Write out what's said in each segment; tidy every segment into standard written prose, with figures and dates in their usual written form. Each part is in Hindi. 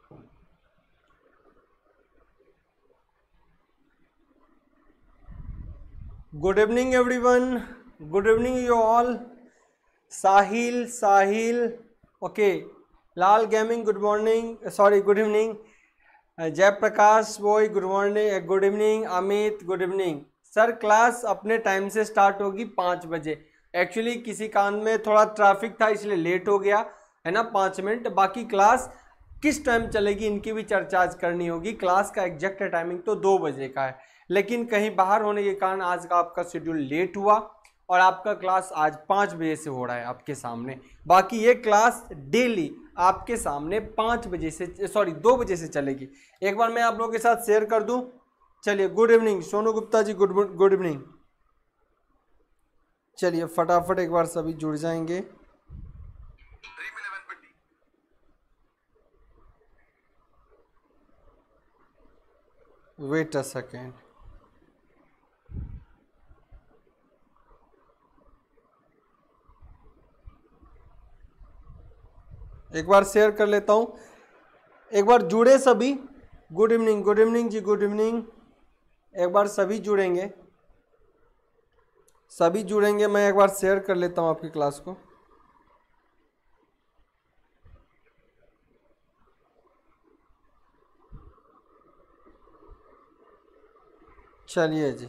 Good evening everyone, good evening you all. Sahil okay, Lal gaming good morning, sorry good evening. Jayprakash boy good morning, good evening. Amit good evening. Sir class अपने टाइम से स्टार्ट होगी 5 बजे। एक्चुअली किसी कारण में थोड़ा ट्रैफिक था इसलिए लेट हो गया है ना, 5 मिनट। बाकी क्लास किस टाइम चलेगी इनकी भी चर्चा आज करनी होगी। क्लास का एग्जैक्ट टाइमिंग तो 2 बजे का है, लेकिन कहीं बाहर होने के कारण आज का आपका शेड्यूल लेट हुआ और आपका क्लास आज 5 बजे से हो रहा है आपके सामने। बाकी ये क्लास डेली आपके सामने 5 बजे से, सॉरी 2 बजे से चलेगी। एक बार मैं आप लोगों के साथ शेयर कर दूं। चलिए, good evening Sonu Gupta ji, good evening. चलिए फटाफट एक बार सभी जुड़ जाएंगे। वेट अ सेकेंड, एक बार शेयर कर लेता हूं। एक बार जुड़े सभी। Good evening ji, good evening. एक बार सभी जुड़ेंगे, सभी जुड़ेंगे। मैं एक बार शेयर कर लेता हूं आपकी क्लास को। चलिए जी,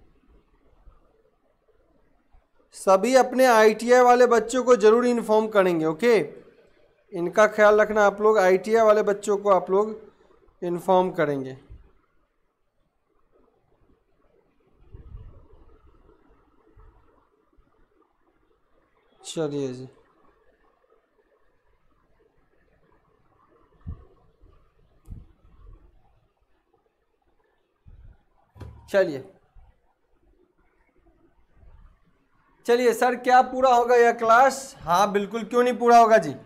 सभी अपने ITI वाले बच्चों को जरूर इन्फॉर्म करेंगे। ओके, इनका ख्याल रखना आप लोग। ITI वाले बच्चों को आप लोग इन्फॉर्म करेंगे। चलिए जी, चलिए सर, क्या पूरा होगा यह क्लास? हाँ बिल्कुल, क्यों नहीं पूरा होगा जी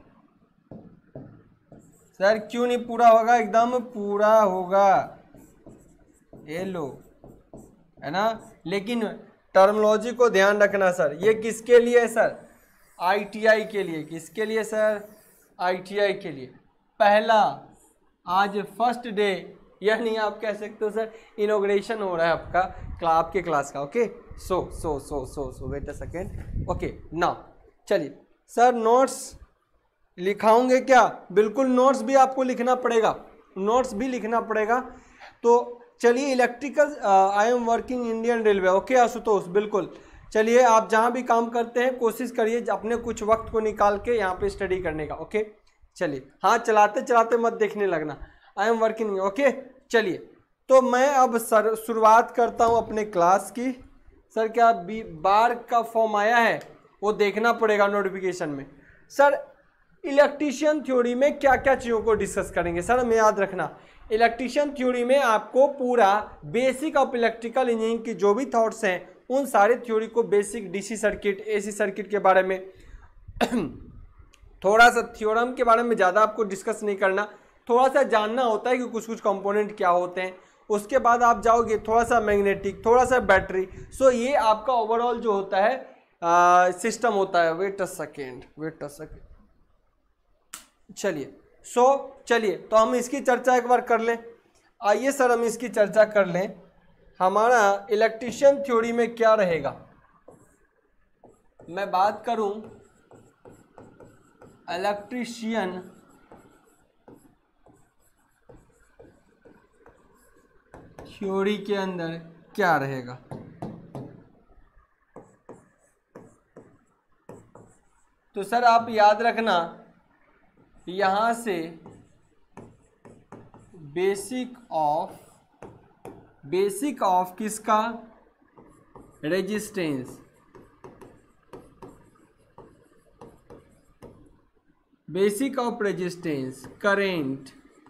सर, क्यों नहीं पूरा होगा? एकदम पूरा होगा, ये लो, है ना। लेकिन टर्मिनोलॉजी को ध्यान रखना सर। ये किसके लिए है सर? ITI के लिए। किसके लिए सर? ITI के लिए। पहला, आज फर्स्ट डे, यह नहीं आप कह सकते हो सर इनॉग्रेशन हो रहा है आपके क्लास का। Okay, so wait a second. Okay now, चलिए सर नोट्स लिखाओगे क्या? बिल्कुल, नोट्स भी आपको लिखना पड़ेगा, नोट्स भी लिखना पड़ेगा। तो चलिए, electrical, I am working Indian railway. Okay Ashutosh, बिल्कुल। चलिए, आप जहाँ भी काम करते हैं कोशिश करिए अपने कुछ वक्त को निकाल के यहाँ पे स्टडी करने का। ओके, चलिए। हाँ, चलाते चलाते मत देखने लगना। आई एम वर्किंग। ओके, चलिए। तो मैं अब सर शुरुआत करता हूँ अपने क्लास की। सर क्या बार का फॉर्म आया है? वो देखना पड़ेगा नोटिफिकेशन में। सर इलेक्ट्रीशियन थ्योरी में क्या क्या चीज़ों को डिस्कस करेंगे सर, हमें याद रखना। इलेक्ट्रीशियन थ्योरी में आपको पूरा बेसिक ऑफ इलेक्ट्रिकल इंजीनियरिंग की जो भी थॉट्स हैं उन सारे थ्योरी को, basic DC circuit, AC circuit के बारे में थोड़ा सा थ्योरम के बारे में ज़्यादा आपको डिस्कस नहीं करना, थोड़ा सा जानना होता है कि कुछ कुछ कंपोनेंट क्या होते हैं। उसके बाद आप जाओगे थोड़ा सा मैग्नेटिक, थोड़ा सा बैटरी। सो ये आपका ओवरऑल जो होता है सिस्टम होता है। Wait a second. चलिए, चलिए तो हम इसकी चर्चा एक बार कर लें। आइए सर हम इसकी चर्चा कर लें। हमारा इलेक्ट्रीशियन थ्योरी में क्या रहेगा? मैं बात करूं इलेक्ट्रीशियन थ्योरी के अंदर क्या रहेगा। तो सर आप याद रखना, यहां से बेसिक ऑफ किसका? Resistance. Basic of resistance, current,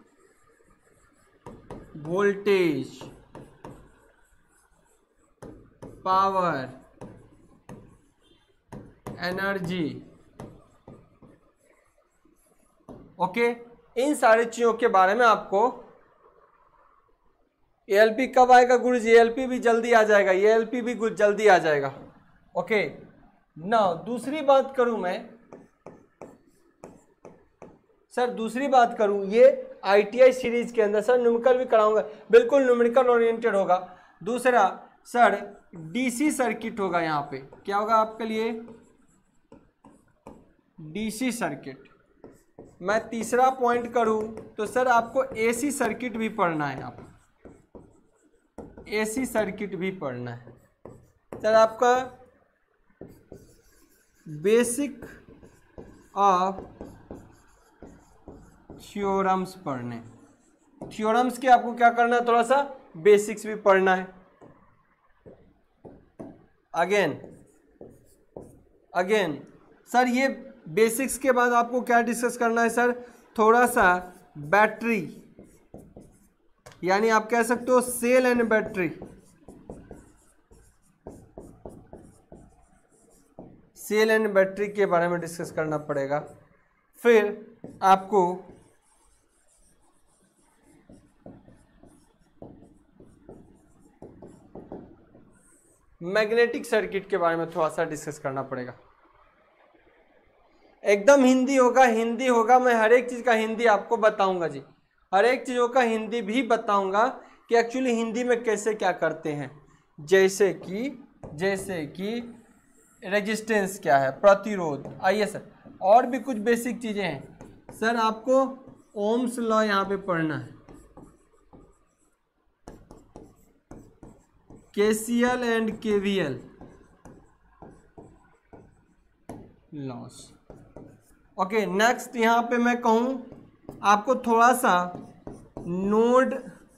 voltage, power, energy. Okay, इन सारी चीजों के बारे में आपको ALP कब आएगा गुरुजी? ALP भी जल्दी आ जाएगा, ALP भी कुछ जल्दी आ जाएगा। ओके ना, दूसरी बात करूं मैं, सर दूसरी बात करूं, ये ITI सीरीज के अंदर सर न्यूमेरिकल भी कराऊंगा, बिल्कुल न्यूमेरिकल ओरिएंटेड होगा। दूसरा सर DC सर्किट होगा, यहाँ पे क्या होगा आपके लिए, DC सर्किट। मैं तीसरा पॉइंट करूं तो सर आपको AC सर्किट भी पढ़ना है, यहाँ पे AC सर्किट भी पढ़ना है सर। आपका बेसिक ऑफ थ्योरम्स पढ़ने, थ्योरम्स के आपको क्या करना है, थोड़ा सा बेसिक्स भी पढ़ना है। अगेन सर ये बेसिक्स के बाद आपको क्या डिस्कस करना है सर, थोड़ा सा बैटरी, यानी आप कह सकते हो cell and battery, cell and battery के बारे में डिस्कस करना पड़ेगा। फिर आपको मैग्नेटिक सर्किट के बारे में थोड़ा सा डिस्कस करना पड़ेगा। एकदम हिंदी होगा, मैं हर एक चीज का हिंदी आपको बताऊंगा जी, हर एक चीजों का हिंदी भी बताऊंगा कि एक्चुअली हिंदी में कैसे क्या करते हैं। जैसे कि रेजिस्टेंस क्या है, प्रतिरोध। आइए सर और भी कुछ बेसिक चीजें हैं सर, आपको ओम्स लॉ यहाँ पे पढ़ना है, KCL and KVL laws. Okay, next यहाँ पे मैं कहूँ आपको थोड़ा सा नोड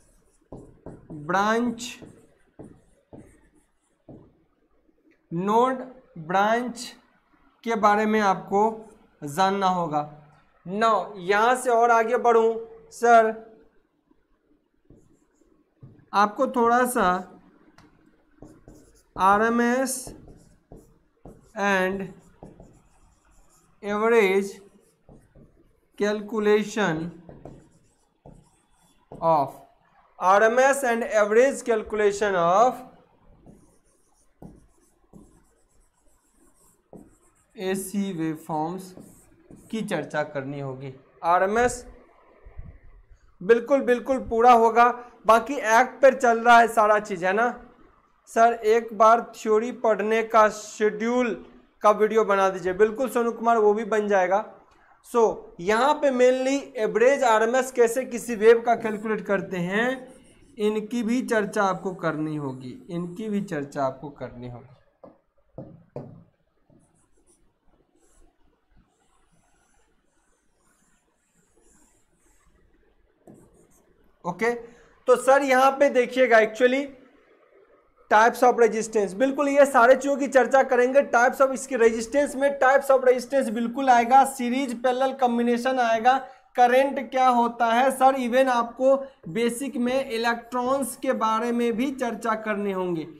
ब्रांच के बारे में आपको जानना होगा। नाउ यहाँ से और आगे बढ़ूँ सर, आपको थोड़ा सा RMS and average calculation of, RMS and average calculation of AC waveforms की चर्चा करनी होगी। RMS बिल्कुल पूरा होगा, बाकी एक्ट पर चल रहा है सारा चीज, है ना सर। एक बार थ्योरी पढ़ने का शेड्यूल का वीडियो बना दीजिए, बिल्कुल सोनू कुमार, वो भी बन जाएगा। सो यहाँ पे मेनली एवरेज RMS कैसे किसी वेव का कैलकुलेट करते हैं, इनकी भी चर्चा आपको करनी होगी, ओके। तो सर यहाँ पे देखिएगा एक्चुअली टाइप्स ऑफ रेजिस्टेंस, बिल्कुल ये सारे चीजों की चर्चा करेंगे। टाइप्स ऑफ, इसके रेजिस्टेंस में टाइप्स ऑफ रेजिस्टेंस बिल्कुल आएगा, सीरीज पैरेलल कॉम्बिनेशन आएगा, करंट क्या होता है सर, इवन आपको बेसिक में इलेक्ट्रॉन्स के बारे में भी चर्चा करने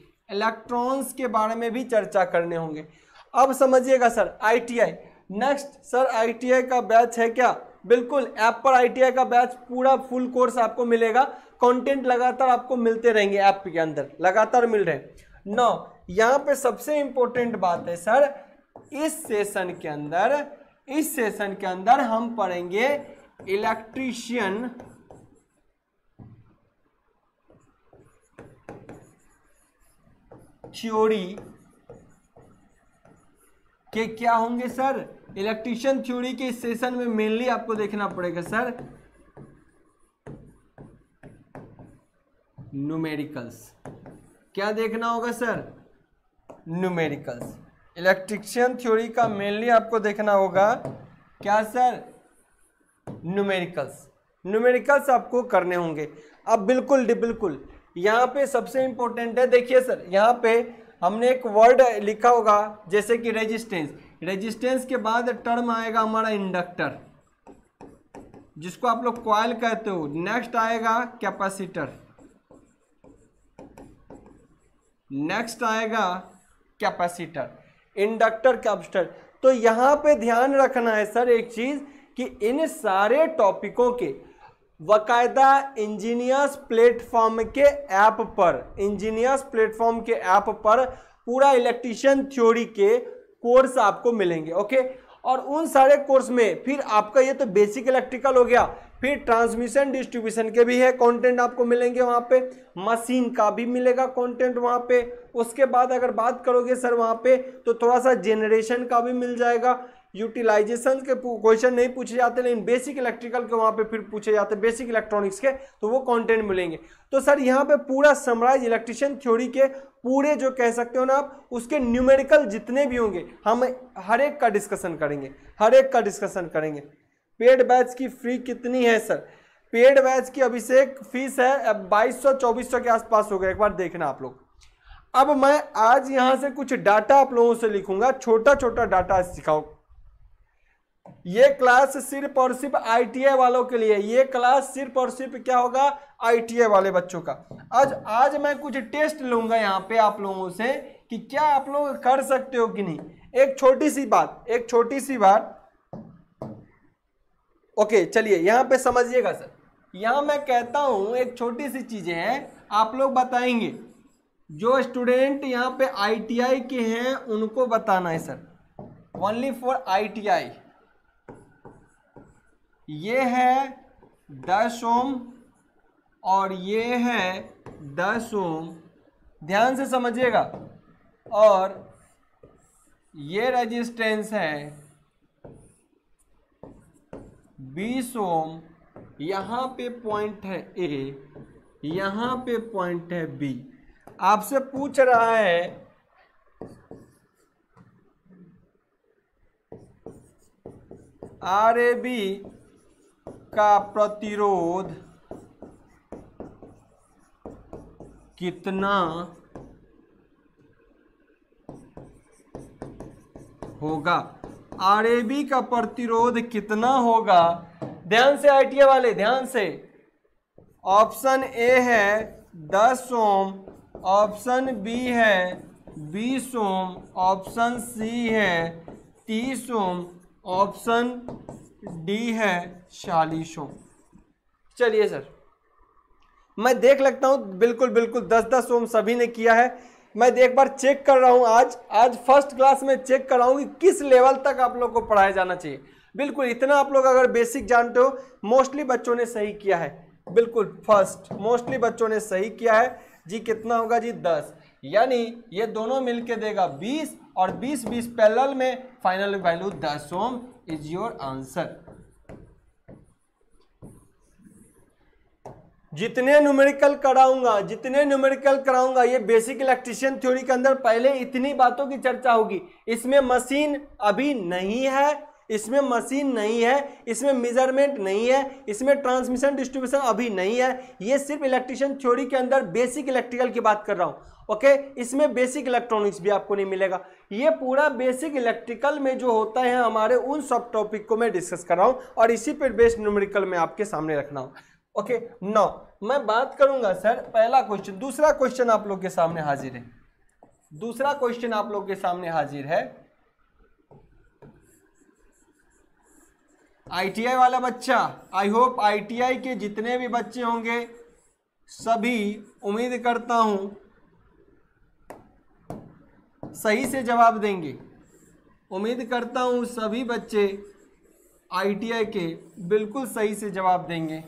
होंगे, अब समझिएगा sir ITI। Next sir ITI का बैच है क्या, बिल्कुल ऐप पर ITI का बैच पूरा फुल कोर्स आपको मिलेगा, कंटेंट लगातार आपको मिलते रहेंगे, ऐप के अंदर लगातार मिल रहे हैं। नौ यहाँ पे सबसे इंपॉर्टेंट बात है सर, इस सेशन के अंदर हम पढ़ेंगे इलेक्ट्रीशियन थ्योरी के क्या होंगे सर, इलेक्ट्रीशियन थ्योरी के इस सेशन में मेनली आपको देखना पड़ेगा सर न्यूमेरिकल्स। क्या देखना होगा सर, न्यूमेरिकल्स। इलेक्ट्रीशियन थ्योरी का मेनली आपको देखना होगा क्या सर, न्यूमेरिकल्स आपको करने होंगे। अब बिल्कुल यहाँ पे सबसे इंपॉर्टेंट है, देखिए सर यहाँ पे हमने एक वर्ड लिखा होगा जैसे कि रेजिस्टेंस के बाद टर्म आएगा हमारा इंडक्टर, जिसको आप लोग कॉइल कहते हो। नेक्स्ट आएगा कैपेसिटर, इंडक्टर, कैपेसिटर। तो यहाँ पे ध्यान रखना है सर एक चीज कि इन सारे टॉपिकों के वकायदा इंजीनियर्स प्लेटफॉर्म के ऐप पर पूरा इलेक्ट्रीशियन थ्योरी के कोर्स आपको मिलेंगे। ओके, और उन सारे कोर्स में फिर आपका ये तो बेसिक इलेक्ट्रिकल हो गया, फिर ट्रांसमिशन डिस्ट्रीब्यूशन के भी है कंटेंट आपको मिलेंगे वहाँ पे, मशीन का भी मिलेगा कंटेंट वहाँ पे। उसके बाद अगर बात करोगे सर वहाँ पे तो थोड़ा सा जेनरेशन का भी मिल जाएगा। यूटिलाइजेशन के क्वेश्चन नहीं पूछे जाते, लेकिन बेसिक इलेक्ट्रिकल के वहाँ पे फिर पूछे जाते हैं, बेसिक इलेक्ट्रॉनिक्स के, तो वो कंटेंट मिलेंगे। तो सर यहाँ पे पूरा समराइज इलेक्ट्रिशियन थ्योरी के पूरे जो कह सकते हो ना आप, उसके न्यूमेरिकल जितने भी होंगे हम हर एक का डिस्कशन करेंगे, हर एक का डिस्कशन करेंगे। पेड बैच की फी कितनी है सर? पेड बैच की अभिषेक फीस है 2200-2400 के आसपास हो गया, एक बार देखना आप लोग। अब मैं आज यहाँ से कुछ डाटा आप लोगों से लिखूंगा, छोटा छोटा डाटा सिखाओ। ये क्लास सिर्फ और सिर्फ आईटीआई वालों के लिए, ये क्लास सिर्फ और सिर्फ क्या होगा, आईटीआई वाले बच्चों का। आज मैं कुछ टेस्ट लूंगा यहाँ पे आप लोगों से कि क्या आप लोग कर सकते हो कि नहीं। एक छोटी सी बात ओके चलिए यहाँ पे समझिएगा सर। यहाँ मैं कहता हूँ एक छोटी सी चीजें हैं, आप लोग बताएंगे। जो स्टूडेंट यहाँ पे आईटीआई के हैं उनको बताना है सर, ओनली फॉर आईटीआई। ये है 10 ओम और ये है 10 ओम, ध्यान से समझिएगा। और ये रेजिस्टेंस है 20 ओम। यहाँ पे पॉइंट है ए, यहाँ पे पॉइंट है बी। आपसे पूछ रहा है RAB का प्रतिरोध कितना होगा, RAB का प्रतिरोध कितना होगा। ध्यान से आईटीआई वाले, ध्यान से। ऑप्शन ए है 10 ओम, ऑप्शन बी है 20 ओम, ऑप्शन सी है 30 ओम, ऑप्शन डी है 40 ओम। चलिए सर मैं देख लगता हूं, बिल्कुल 10-10 ओम सभी ने किया है। मैं एक बार चेक कर रहा हूं, आज फर्स्ट क्लास में चेक कर रहा हूं कि किस लेवल तक आप लोग को पढ़ाया जाना चाहिए। बिल्कुल इतना आप लोग अगर बेसिक जानते हो, मोस्टली बच्चों ने सही किया है, बिल्कुल फर्स्ट मोस्टली बच्चों ने सही किया है जी। कितना होगा जी 10, यानी ये दोनों मिलके देगा 20 और 20 पैरेलल में, final value 10 ohm is your answer. जितने न्यूमेरिकल कराऊंगा ये बेसिक इलेक्ट्रिशियन थ्योरी के अंदर पहले इतनी बातों की चर्चा होगी। इसमें मशीन अभी नहीं है, इसमें मेजरमेंट नहीं है, इसमें ट्रांसमिशन डिस्ट्रीब्यूशन अभी नहीं है। ये सिर्फ इलेक्ट्रिशियन थ्योरी के अंदर बेसिक इलेक्ट्रिकल की बात कर रहा हूं। ओके, इसमें बेसिक इलेक्ट्रॉनिक्स भी आपको नहीं मिलेगा। ये पूरा बेसिक इलेक्ट्रिकल में जो होता है हमारे, उन सब टॉपिक को मैं डिस्कस कर रहा हूं और इसी पर बेस्ड न्यूमेरिकल में आपके सामने रखना हूं। ओके नौ मैं बात करूंगा सर पहला क्वेश्चन। दूसरा क्वेश्चन आप लोग के सामने हाजिर है। आईटीआई वाला बच्चा, आई होप आईटीआई के जितने भी बच्चे होंगे सभी, उम्मीद करता हूं सही से जवाब देंगे। उम्मीद करता हूं सभी बच्चे आईटीआई के बिल्कुल सही से जवाब देंगे।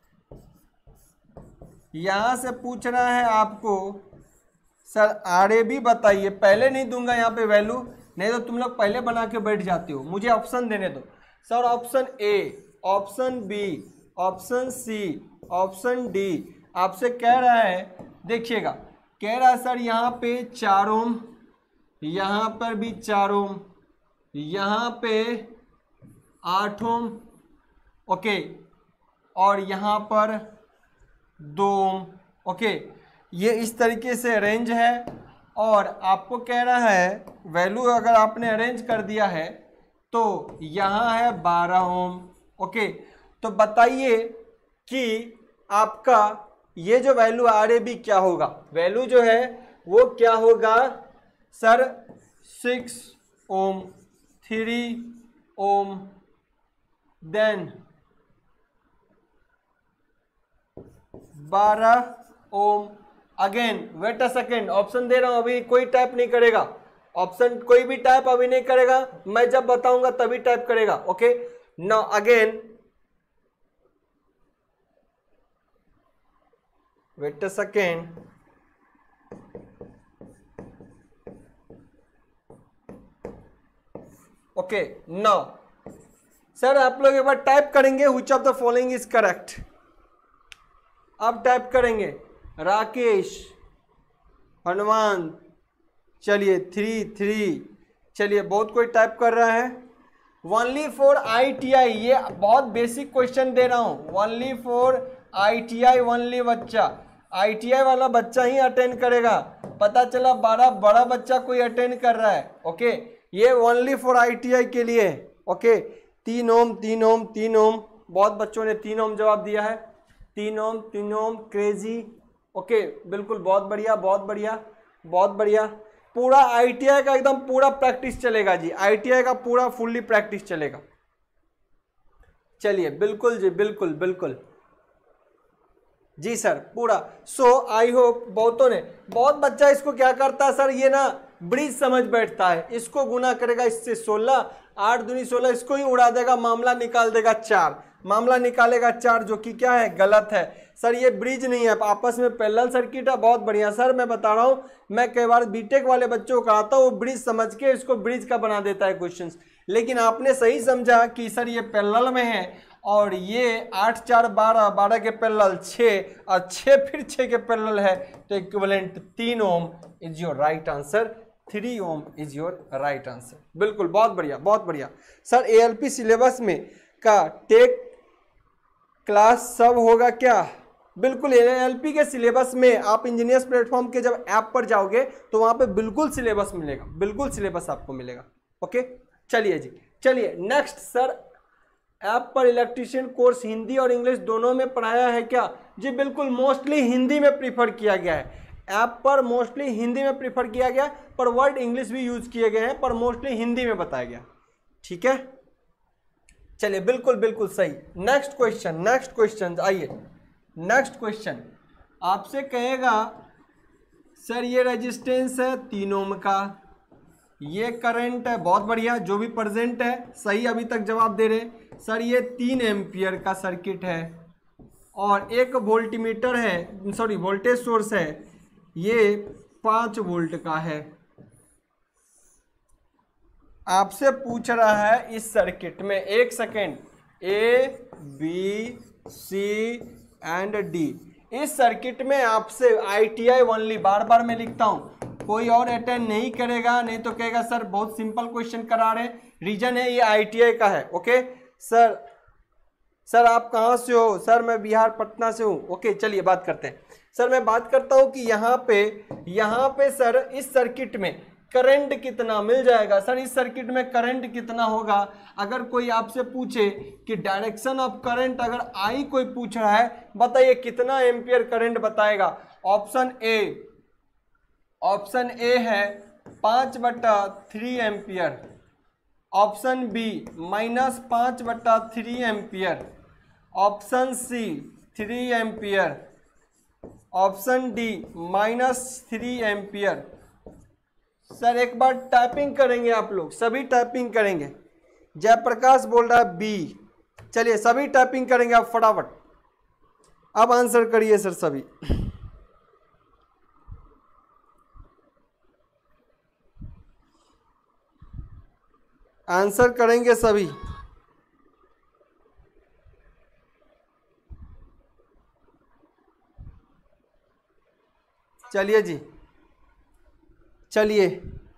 यहां से पूछ रहा है आपको सर RAB बताइए। पहले नहीं दूंगा यहाँ पे वैल्यू, नहीं तो तुम लोग पहले बना के बैठ जाते हो। मुझे ऑप्शन देने दो sir. Option A, option B, option C, option D. आपसे कह रहा है, देखिएगा, कह रहा है सर यहाँ पे 4 ओम, यहाँ पर भी 4 ओम, यहाँ पे 8 ओम, ओके, और यहाँ पर 2 ओम। ओके, ये इस तरीके से रेंज है। और आपको कह रहा है वैल्यू अगर आपने अरेंज कर दिया है तो यहाँ है 12 ओम। ओके, तो बताइए कि आपका ये जो वैल्यू RAB क्या होगा। वैल्यू जो है वो क्या होगा sir, 6 ohm, 3 ohm, then 12 ohm. Again wait a second, option दे रहा हूं, अभी कोई टाइप नहीं करेगा। ऑप्शन कोई भी टाइप अभी नहीं करेगा, मैं जब बताऊंगा तभी टाइप करेगा। Okay, now again wait a second, okay now sir आप लोग एक बार टाइप करेंगे which of the following is correct. अब टाइप करेंगे राकेश, हनुमान, चलिए 3 चलिए बहुत कोई टाइप कर रहा है। ओनली फॉर ITI, ये बहुत बेसिक क्वेश्चन दे रहा हूं, ओनली फॉर ITI ओनली बच्चा, ITI वाला बच्चा ही अटेंड करेगा। पता चला 12 बड़ा बच्चा कोई अटेंड कर रहा है। ओके, ये ओनली फॉर ITI के लिए। ओके, 3 ओम 3 ओम 3 ओम, बहुत बच्चों ने 3 ओम जवाब दिया है। 3 ओम क्रेजी। ओके बिल्कुल, बहुत बढ़िया बहुत बढ़िया बहुत बढ़िया। पूरा ITI का एकदम पूरा प्रैक्टिस चलेगा जी, ITI का पूरा फुल्ली प्रैक्टिस चलेगा। चलिए बिल्कुल जी, बिल्कुल बिल्कुल जी सर पूरा। सो आई होप बहुतों ने, बहुत बच्चा इसको क्या करता है सर, ये ना ब्रिज समझ बैठता है, इसको गुना करेगा इससे 16, 8 दूनी 16, इसको ही उड़ा देगा, मामला निकाल देगा 4, मामला निकालेगा 4, जो कि क्या है, गलत है सर। ये ब्रिज नहीं है, आपस में पैरेलल सर्किट है। बहुत बढ़िया सर, मैं बता रहा हूँ, मैं कई बार बीटेक वाले बच्चों को कराता हूँ, वो ब्रिज समझ के इसको ब्रिज का बना देता है क्वेश्चंस, लेकिन आपने सही समझा कि सर ये पैरेलल में है, और ये 8 4 12, 12 के पैरेलल 6, और 6 फिर 6 के पैरेलल है, तो equivalent 3 ohm is your right answer. 3 ohm is your right answer. बिल्कुल, बहुत बढ़िया बहुत बढ़िया सर। ALP सिलेबस में का टेक क्लास सब होगा क्या? बिल्कुल, ALP के सिलेबस में आप इंजीनियर्स प्लेटफॉर्म के जब ऐप पर जाओगे तो वहां पे बिल्कुल सिलेबस मिलेगा, बिल्कुल सिलेबस आपको मिलेगा। ओके चलिए जी, चलिए नेक्स्ट सर, ऐप पर इलेक्ट्रीशियन कोर्स हिंदी और इंग्लिश दोनों में पढ़ाया है क्या? जी बिल्कुल, मोस्टली हिंदी में प्रीफर किया गया है, ऐप पर मोस्टली हिंदी में प्रीफर किया गया, पर वर्ड इंग्लिश भी यूज किए गए हैं, पर मोस्टली हिंदी में बताया गया। ठीक है, चलिए बिल्कुल बिल्कुल सही। नेक्स्ट क्वेश्चन आइए। नेक्स्ट क्वेश्चन आपसे कहेगा सर ये रेजिस्टेंस है 3 ओम का, ये करंट है, बहुत बढ़िया, जो भी प्रेजेंट है सही अभी तक जवाब दे रहे सर। ये 3 एम्पियर का सर्किट है, और एक वोल्टीमीटर है, सॉरी वोल्टेज सोर्स है, ये 5 वोल्ट का है। आपसे पूछ रहा है इस सर्किट में, एक सेकेंड, ABC एंड D, इस सर्किट में आपसे ITI ओनली, बार बार मैं लिखता हूं, कोई और अटेंड नहीं करेगा, नहीं तो कहेगा सर बहुत सिंपल क्वेश्चन करा रहे हैं। रीजन है ये ITI का है। ओके सर आप कहाँ से हो? सर मैं बिहार पटना से हूँ। ओके चलिए बात करते हैं। सर मैं बात करता हूँ कि यहाँ पे सर इस सर्किट में करंट कितना मिल जाएगा? सर इस सर्किट में करंट कितना होगा? अगर कोई आपसे पूछे कि डायरेक्शन ऑफ करंट, अगर I कोई पूछ रहा है, बताइए कितना एम्पियर करंट बताएगा? ऑप्शन ए है 5/3 ampere, option B -5/3 ampere, option C 3 ampere, option D -3 ampere. Sir एक बार टाइपिंग करेंगे आप लोग, सभी टाइपिंग करेंगे। जयप्रकाश बोल रहा है बी, चलिए सभी टाइपिंग करेंगे आप फटाफट। अब आंसर करिए सर, सभी आंसर करेंगे सभी। चलिए जी, चलिए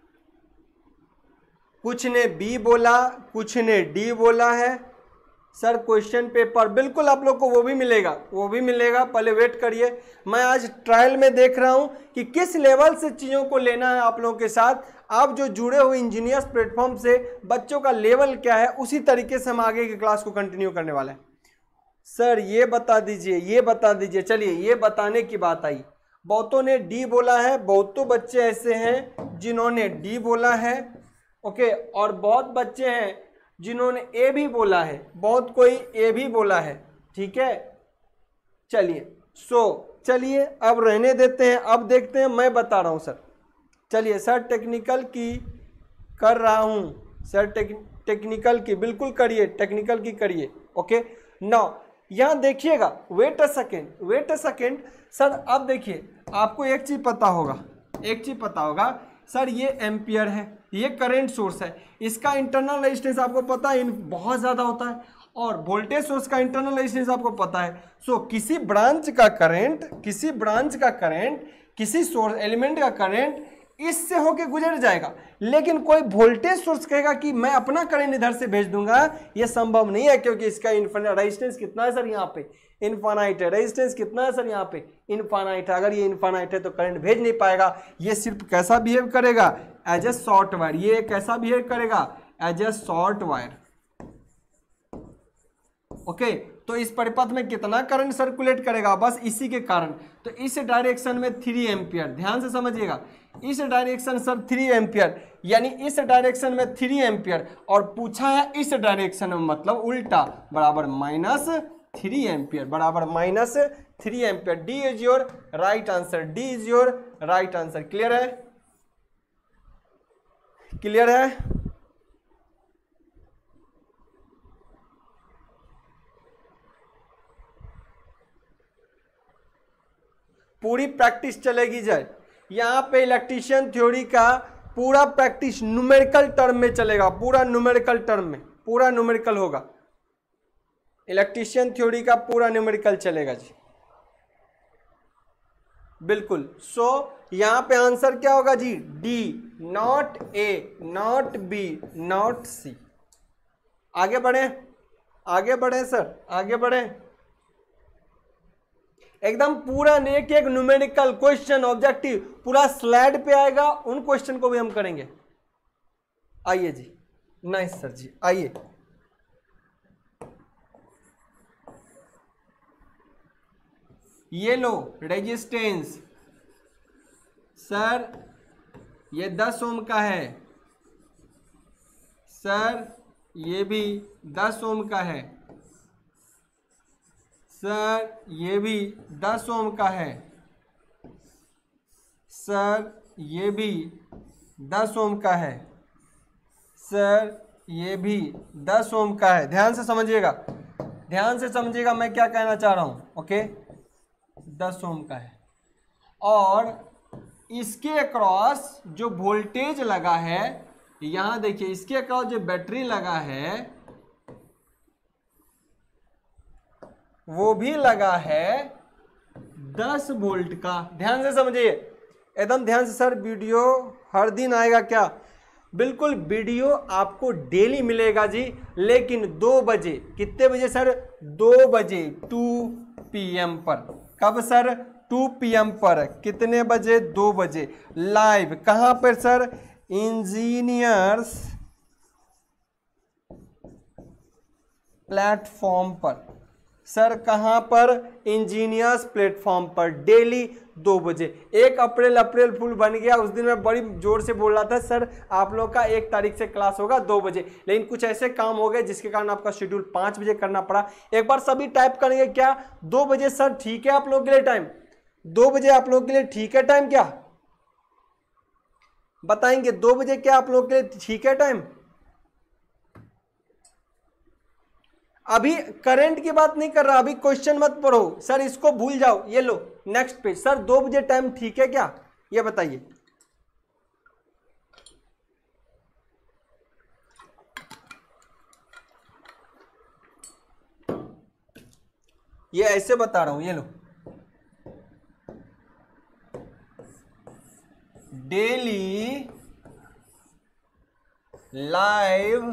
कुछ ने बी बोला, कुछ ने डी बोला है। सर क्वेश्चन पेपर बिल्कुल आप लोग को वो भी मिलेगा, पहले वेट करिए। मैं आज ट्रायल में देख रहा हूं कि किस लेवल से चीज़ों को लेना है आप लोगों के साथ। आप जो जुड़े हुए इंजीनियर्स प्लेटफॉर्म से, बच्चों का लेवल क्या है, उसी तरीके से हम आगे की क्लास को कंटिन्यू करने वाले हैं। सर ये बता दीजिए। चलिए ये बताने की बात आई, बहुतों ने डी बोला है, बहुतों बच्चे ऐसे हैं जिन्होंने डी बोला है। ओके, और बहुत बच्चे हैं जिन्होंने ए भी बोला है, बहुत कोई ए भी बोला है। ठीक है, चलिए अब रहने देते हैं, अब देखते हैं। मैं बता रहा हूं सर, चलिए सर टेक्निकल की कर रहा हूं सर, टेक्निकल की बिल्कुल करिए, टेक्निकल की करिए। ओके नाउ यहां देखिएगा, वेट अ सेकेंड सर। अब देखिए आपको एक चीज पता होगा, सर ये एम्पियर है, ये करंट सोर्स है, इसका इंटरनल रेजिस्टेंस आपको पता है बहुत ज़्यादा होता है, और वोल्टेज सोर्स का इंटरनल रेजिस्टेंस आपको पता है। सो किसी ब्रांच का करंट किसी सोर्स एलिमेंट का करंट इससे होके गुजर जाएगा, लेकिन कोई वोल्टेज सोर्स कहेगा कि मैं अपना करंट इधर से भेज दूंगा, ये संभव नहीं है, क्योंकि इसका इनफाइनाइट रेजिस्टेंस कितना है सर, यहाँ पे इनफाइनाइट है, रेजिस्टेंस कितना है सर, यहाँ पे इनफाइनाइट है। अगर ये इनफाइनाइट है तो करंट भेज नहीं पाएगा। ये सिर्फ कैसा बिहेव करेगा, एज ए शॉर्ट वायर। ये कैसा बिहेव करेगा, as a short wire. Okay तो इस परिपथ में कितना करंट सर्कुलेट करेगा, बस इसी के कारण। तो इस डायरेक्शन में 3 एम्पियर, ध्यान से समझिएगा, इस डायरेक्शन सर 3 एम्पियर, यानी इस डायरेक्शन में 3 एम्पियर, और पूछा है इस डायरेक्शन में मतलब उल्टा, बराबर -3 एम्पियर, बराबर -3 ampere. D is your right answer, D is your right answer. Clear है, क्लियर है? पूरी प्रैक्टिस चलेगी जाए यहाँ पे। इलेक्ट्रीशियन थ्योरी का पूरा प्रैक्टिस न्यूमेरिकल टर्म में चलेगा, पूरा न्यूमेरिकल टर्म में, पूरा न्यूमेरिकल होगा। इलेक्ट्रीशियन थ्योरी का पूरा न्यूमेरिकल चलेगा जी, बिल्कुल। सो यहाँ पे आंसर क्या होगा जी, D, not A, not B, not C. आगे बढ़े, आगे बढ़े सर, आगे बढ़े। एकदम पूरा एक एक न्यूमेरिकल क्वेश्चन ऑब्जेक्टिव पूरा स्लाइड पे आएगा, उन क्वेश्चन को भी हम करेंगे। आइए जी, नाइस सर जी, आइए। ये लो रेजिस्टेंस सर, ये 10 ओम का है सर, ये भी 10 ओम का है सर, ये भी 10 ओम का है सर, ये भी 10 ओम का है सर, ये भी 10 ओम का है। ध्यान से समझिएगा, ध्यान से समझिएगा मैं क्या कहना चाह रहा हूँ। ओके 10 ओम का है, और इसके अक्रॉस जो वोल्टेज लगा है, यहाँ देखिए इसके अक्रॉस जो बैटरी लगा है वो भी लगा है 10 वोल्ट का। ध्यान से समझिए, एकदम ध्यान से सर। वीडियो हर दिन आएगा क्या, बिल्कुल वीडियो आपको डेली मिलेगा जी, लेकिन 2 बजे। कितने बजे सर, 2 बजे 2 PM पर। कब सर, 2 PM पर। कितने बजे, 2 बजे लाइव। कहाँ पर सर, इंजीनियर्स प्लेटफॉर्म पर सर। कहाँ पर, इंजीनियर्स प्लेटफॉर्म पर, डेली 2 बजे। 1 अप्रैल फुल बन गया, उस दिन मैं बड़ी जोर से बोल रहा था सर आप लोग का 1 तारीख से क्लास होगा 2 बजे, लेकिन कुछ ऐसे काम हो गए जिसके कारण आपका शेड्यूल 5 बजे करना पड़ा। एक बार सभी टाइप करेंगे क्या, 2 बजे सर ठीक है आप लोग के लिए टाइम, 2 बजे आप लोग के लिए ठीक है टाइम, क्या बताएंगे, 2 बजे क्या आप लोग के लिए ठीक है टाइम? अभी करंट की बात नहीं कर रहा, अभी क्वेश्चन मत पढ़ो सर, इसको भूल जाओ। ये लो नेक्स्ट पेज सर, 2 बजे टाइम ठीक है क्या, ये बताइए। ये ऐसे बता रहा हूं, ये लो, daily live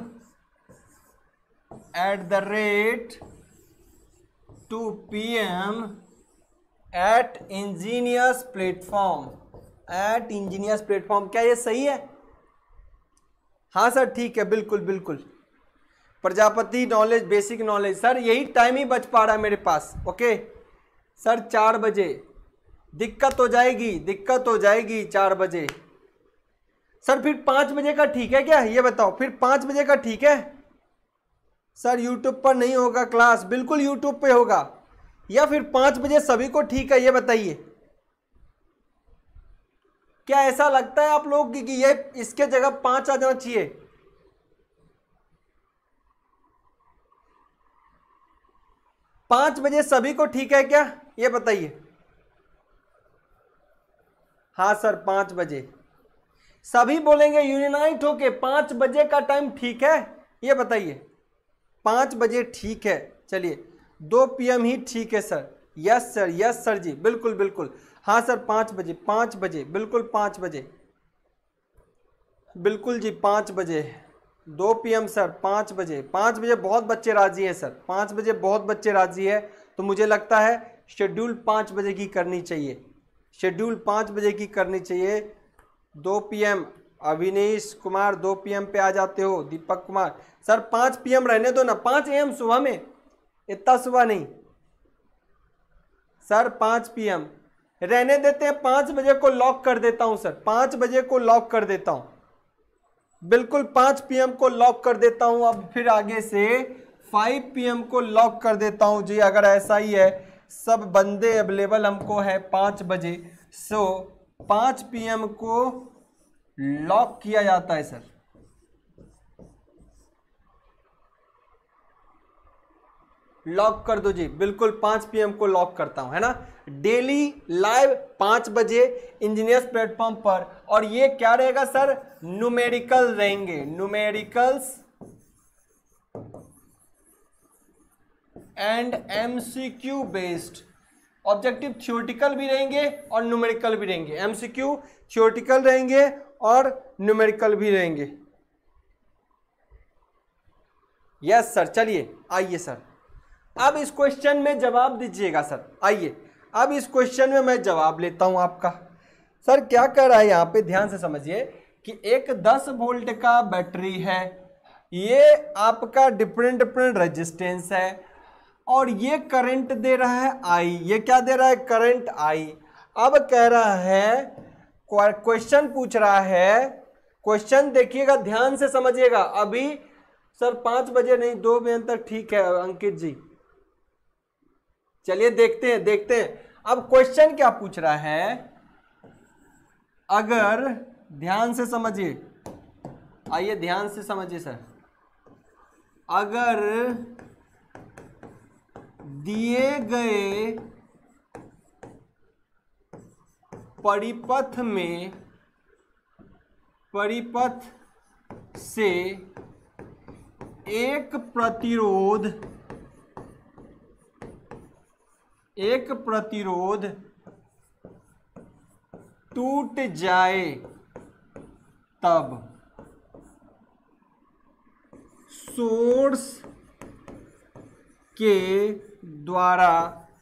at the rate 2 PM at engineers platform, at engineers platform. क्या ये सही है? हाँ सर ठीक है, बिल्कुल बिल्कुल। Prajapati knowledge, basic knowledge sir, यही टाइम ही बच पा रहा है मेरे पास। ओके सर 4 बजे दिक्कत हो जाएगी, दिक्कत हो जाएगी 4 बजे सर। फिर 5 बजे का ठीक है क्या, ये बताओ, फिर 5 बजे का ठीक है सर? यूट्यूब पर नहीं होगा क्लास, बिल्कुल यूट्यूब पे होगा, या फिर 5 बजे सभी को ठीक है, ये बताइए। क्या ऐसा लगता है आप लोग कि ये इसके जगह 5 आ जाना चाहिए? 5 बजे सभी को ठीक है क्या, ये बताइए। हाँ सर 5 बजे सभी बोलेंगे यूनिनाइट होके 5 बजे का टाइम ठीक है, ये बताइए। 5 बजे ठीक है, चलिए 2 PM ही ठीक है sir. Yes sir, yes sir जी, बिल्कुल बिल्कुल। हाँ सर 5 बजे, 5 बजे बिल्कुल, 5 बजे बिल्कुल जी, 5 बजे 2 PM सर, 5 बजे। 5 बजे बहुत बच्चे राजी हैं सर, 5 बजे बहुत बच्चे राजी है। तो मुझे लगता है शेड्यूल 5 बजे की करनी चाहिए, शेड्यूल 5 बजे की करनी चाहिए। 2 PM अविनेश कुमार 2 PM पे आ जाते हो। दीपक कुमार सर 5 PM रहने दो ना, 5 AM सुबह में, इतना सुबह नहीं सर। 5 PM रहने देते हैं, 5 बजे को लॉक कर देता हूं सर, 5 बजे को लॉक कर देता हूं, बिल्कुल 5 PM को लॉक कर देता हूं। अब फिर आगे से 5 PM को लॉक कर देता हूं जी, अगर ऐसा ही है, सब बंदे अवेलेबल हमको है 5 बजे, सो 5 PM को लॉक किया जाता है सर। लॉक कर दो जी, बिल्कुल 5 PM को लॉक करता हूं, है ना। डेली लाइव 5 बजे इंजीनियर्स प्लेटफॉर्म पर। और ये क्या रहेगा सर, न्यूमेरिकल रहेंगे, numericals and MCQ based. Objective theoretical भी रहेंगे और न्यूमेरिकल भी रहेंगे, MCQ थ्योरेटिकल रहेंगे और न्यूमेरिकल भी रहेंगे। यस सर, चलिए आइए सर, अब इस क्वेश्चन में जवाब दीजिएगा सर। आइए अब इस क्वेश्चन में मैं जवाब लेता हूं आपका। सर क्या कर रहा है यहां पे, ध्यान से समझिए कि एक 10 वोल्ट का बैटरी है, ये आपका डिफरेंट डिफरेंट रेजिस्टेंस है और ये करंट दे रहा है I। ये क्या दे रहा है, करंट I। अब कह रहा है, क्वेश्चन पूछ रहा है, क्वेश्चन देखिएगा ध्यान से समझिएगा। अभी सर 5 बजे नहीं, 2 बजे तक ठीक है अंकित जी। चलिए देखते हैं, देखते हैं अब क्वेश्चन क्या पूछ रहा है। अगर ध्यान से समझिए, आइए ध्यान से समझिए सर। अगर दिए गए परिपथ में, परिपथ से एक प्रतिरोध टूट जाए, तब सोर्स के द्वारा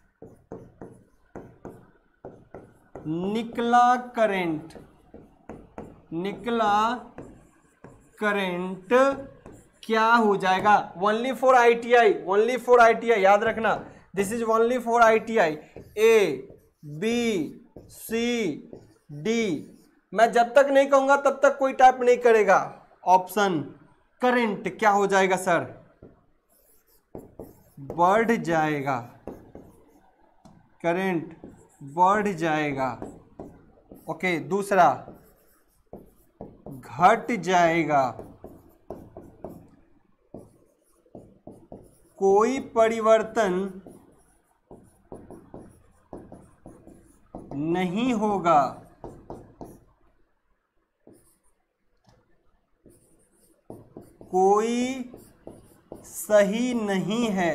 निकला करंट क्या हो जाएगा। Only for ITI, only for ITI याद रखना, this is only for ITI। A B C D, मैं जब तक नहीं कहूंगा तब तक कोई टाइप नहीं करेगा। ऑप्शन करंट क्या हो जाएगा सर, बढ़ जाएगा, करंट बढ़ जाएगा। ओके, दूसरा घट जाएगा, कोई परिवर्तन नहीं होगा, कोई सही नहीं है।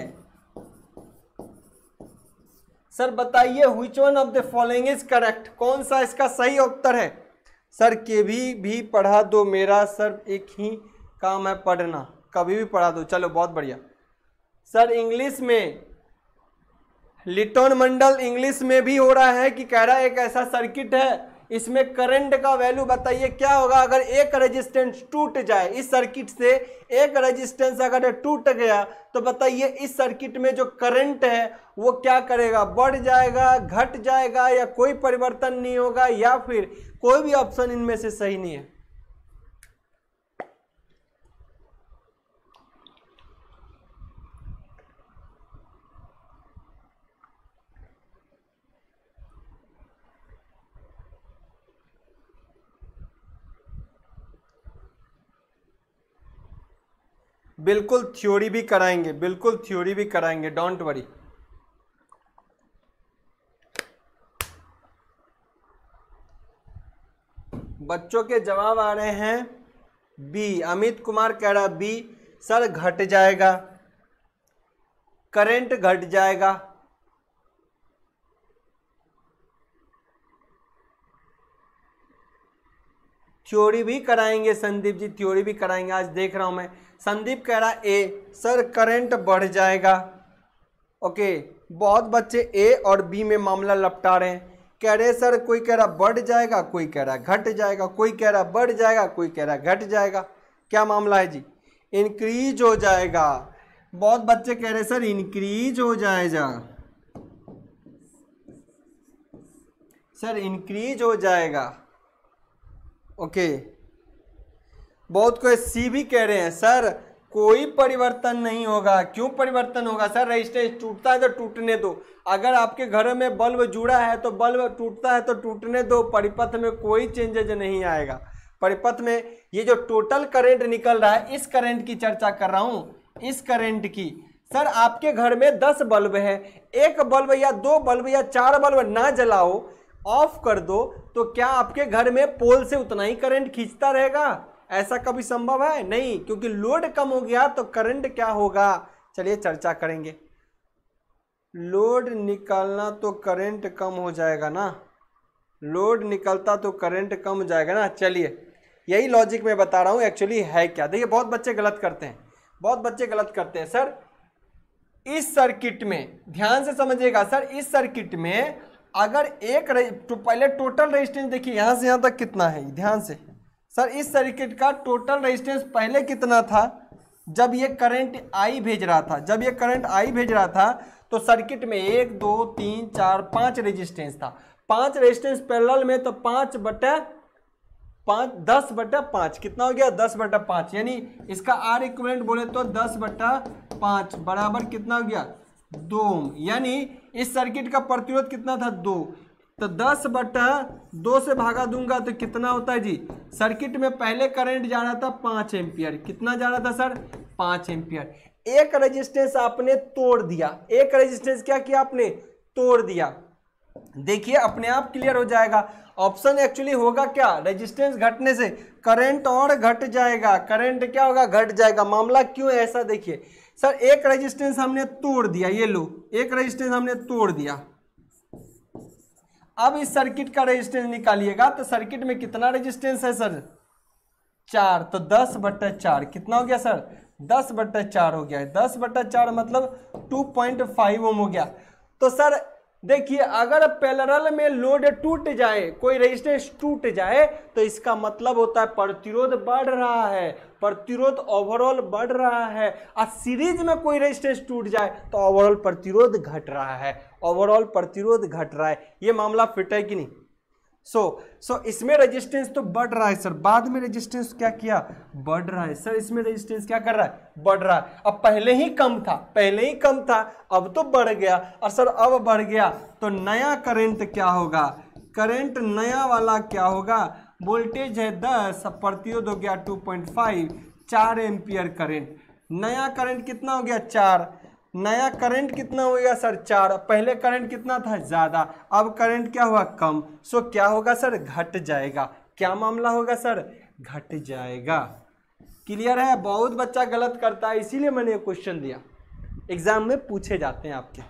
सर बताइए which one of the following is correct, कौन सा इसका सही उत्तर है। सर केवी भी पढ़ा दो, मेरा सर एक ही काम है पढ़ना, कभी भी पढ़ा दो। चलो बहुत बढ़िया सर। इंग्लिश में लिटन मंडल इंग्लिश में भी हो रहा है कि कह रहा है एक ऐसा सर्किट है, इसमें करंट का वैल्यू बताइए क्या होगा अगर एक रेजिस्टेंस टूट जाए। इस सर्किट से एक रेजिस्टेंस अगर टूट गया तो बताइए इस सर्किट में जो करंट है वो क्या करेगा, बढ़ जाएगा, घट जाएगा, या कोई परिवर्तन नहीं होगा, या फिर कोई भी ऑप्शन इनमें से सही नहीं है। बिल्कुल थ्योरी भी कराएंगे, बिल्कुल थ्योरी भी कराएंगे, डोंट वरी। बच्चों के जवाब आ रहे हैं बी। अमित कुमार कह रहा बी। सर घट जाएगा, करंट घट जाएगा। थ्योरी भी कराएंगे संदीप जी, थ्योरी भी कराएंगे, आज देख रहा हूं मैं। संदीप कह रहा ए, सर करंट बढ़ जाएगा। ओके, बहुत बच्चे ए और बी में मामला लपटा रहे हैं। कह रहे सर, कोई कह रहा बढ़ जाएगा, कोई कह रहा घट जाएगा, कोई कह रहा बढ़ जाएगा, कोई कह रहा घट जाएगा। क्या मामला है जी? इंक्रीज हो जाएगा। बहुत बच्चे कह रहे सर इंक्रीज हो जाएगा, सर इंक्रीज हो जाएगा। ओके, बहुत कोई सी भी कह रहे हैं सर कोई परिवर्तन नहीं होगा। क्यों परिवर्तन होगा सर? रेजिस्टेंस टूटता है तो टूटने दो। अगर आपके घर में बल्ब जुड़ा है तो बल्ब टूटता है तो टूटने दो, परिपथ में कोई चेंजेज नहीं आएगा। परिपथ में ये जो टोटल करंट निकल रहा है, इस करंट की चर्चा कर रहा हूं, इस करंट की। सर आपके घर में 10 बल्ब है, एक बल्ब या 2 बल्ब या 4 बल्ब ना जलाओ, ऑफ कर दो, तो क्या आपके घर में पोल से उतना ही करंट खींचता रहेगा? ऐसा कभी संभव है? नहीं, क्योंकि लोड कम हो गया तो करंट क्या होगा? चलिए चर्चा करेंगे। लोड निकालना तो करंट कम हो जाएगा ना, लोड निकलता तो करंट कम हो जाएगा ना। चलिए यही लॉजिक मैं बता रहा हूं एक्चुअली है क्या। देखिए बहुत बच्चे गलत करते हैं, बहुत बच्चे गलत करते हैं। सर इस सर्किट में ध्यान से समझिएगा, सर इस सर्किट में अगर एक तो पहले टोटल रेजिस्टेंस देखिए यहां से यहां तक कितना है, ध्यान से। सर इस सर्किट का टोटल रेजिस्टेंस पहले कितना था? जब ये करंट आई भेज रहा था, जब ये करंट आई भेज रहा था तो सर्किट में 1 2 3 4 5 रेजिस्टेंस था। 5 रेजिस्टेंस पैरेलल में, तो 5/5 10/5 कितना हो गया? 10/5, यानी इसका आर इक्विवेलेंट बोले तो 10/5 बराबर कितना हो गया? 2। यानी इस सर्किट का प्रतिरोध कितना था? 2। तो 10/2 से भागा दूंगा तो कितना होता है जी? सर्किट में पहले करंट जा रहा था 5 एम्पियर। कितना जा रहा था सर? 5 एम्पियर। एक रेजिस्टेंस आपने तोड़ दिया, एक रेजिस्टेंस क्या किया आपने? तोड़ दिया। देखिए अपने आप क्लियर हो जाएगा। ऑप्शन एक्चुअली होगा क्या? रेजिस्टेंस घटने से करंट और घट जाएगा। करंट क्या होगा? घट जाएगा। मामला क्यों है ऐसा? देखिए सर एक रेजिस्टेंस हमने तोड़ दिया, ये लो एक रेजिस्टेंस हमने तोड़ दिया। अब इस सर्किट का रेजिस्टेंस निकालिएगा तो सर्किट में कितना रेजिस्टेंस है सर? 4। तो 10/4 कितना हो गया सर? 10/4 हो गया। 10/4 मतलब 2.5 ओम हो गया। तो सर देखिए अगर पैरेलल में लोड टूट जाए, कोई रेजिस्टेंस टूट जाए, तो इसका मतलब होता है प्रतिरोध बढ़ रहा है, प्रतिरोध ओवरऑल बढ़ रहा है। और सीरीज में कोई रेजिस्टेंस टूट जाए तो ओवरऑल प्रतिरोध घट रहा है, ओवरऑल प्रतिरोध घट रहा है। ये मामला फिट है कि नहीं? सो इसमें रेजिस्टेंस तो बढ़ रहा है सर, बाद में रेजिस्टेंस क्या किया? बढ़ रहा है सर। इसमें रेजिस्टेंस क्या कर रहा है? बढ़ रहा है। अब पहले ही कम था, पहले ही कम था, अब तो बढ़ गया। और सर अब बढ़ गया तो नया करंट क्या होगा? करंट नया वाला क्या होगा? वोल्टेज है 10, प्रतिरोध हो गया 2.5, 4 एम्पियर करंट। नया करंट कितना हो गया? 4। नया करंट कितना हो गया सर? 4। पहले करंट कितना था? ज्यादा। अब करंट क्या हुआ? कम। सो क्या होगा सर? घट जाएगा। क्या मामला होगा सर? घट जाएगा। क्लियर है? बहुत बच्चा गलत करता है, इसीलिए मैंने ये क्वेश्चन दिया, एग्जाम में पूछे जाते हैं आपके।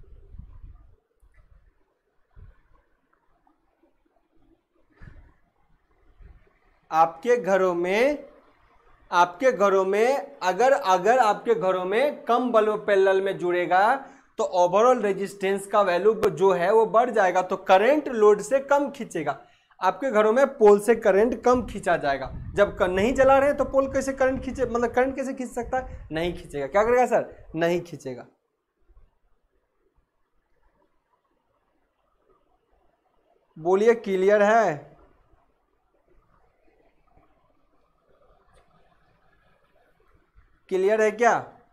आपके घरों में अगर आपके घरों में कम बल्ब पैरेलल में जुड़ेगा तो ओवरऑल रेजिस्टेंस का वैल्यू जो है वो बढ़ जाएगा, तो करंट लोड से कम खींचेगा। आपके घरों में पोल से करंट कम खींचा जाएगा। जब नहीं जला रहे तो पोल कैसे करंट खींचे, मतलब करंट कैसे खींच सकता है? नहीं खींचेगा। क्या करेगा सर? नहीं खींचेगा। बोलिए क्लियर है? क्लियर है क्या?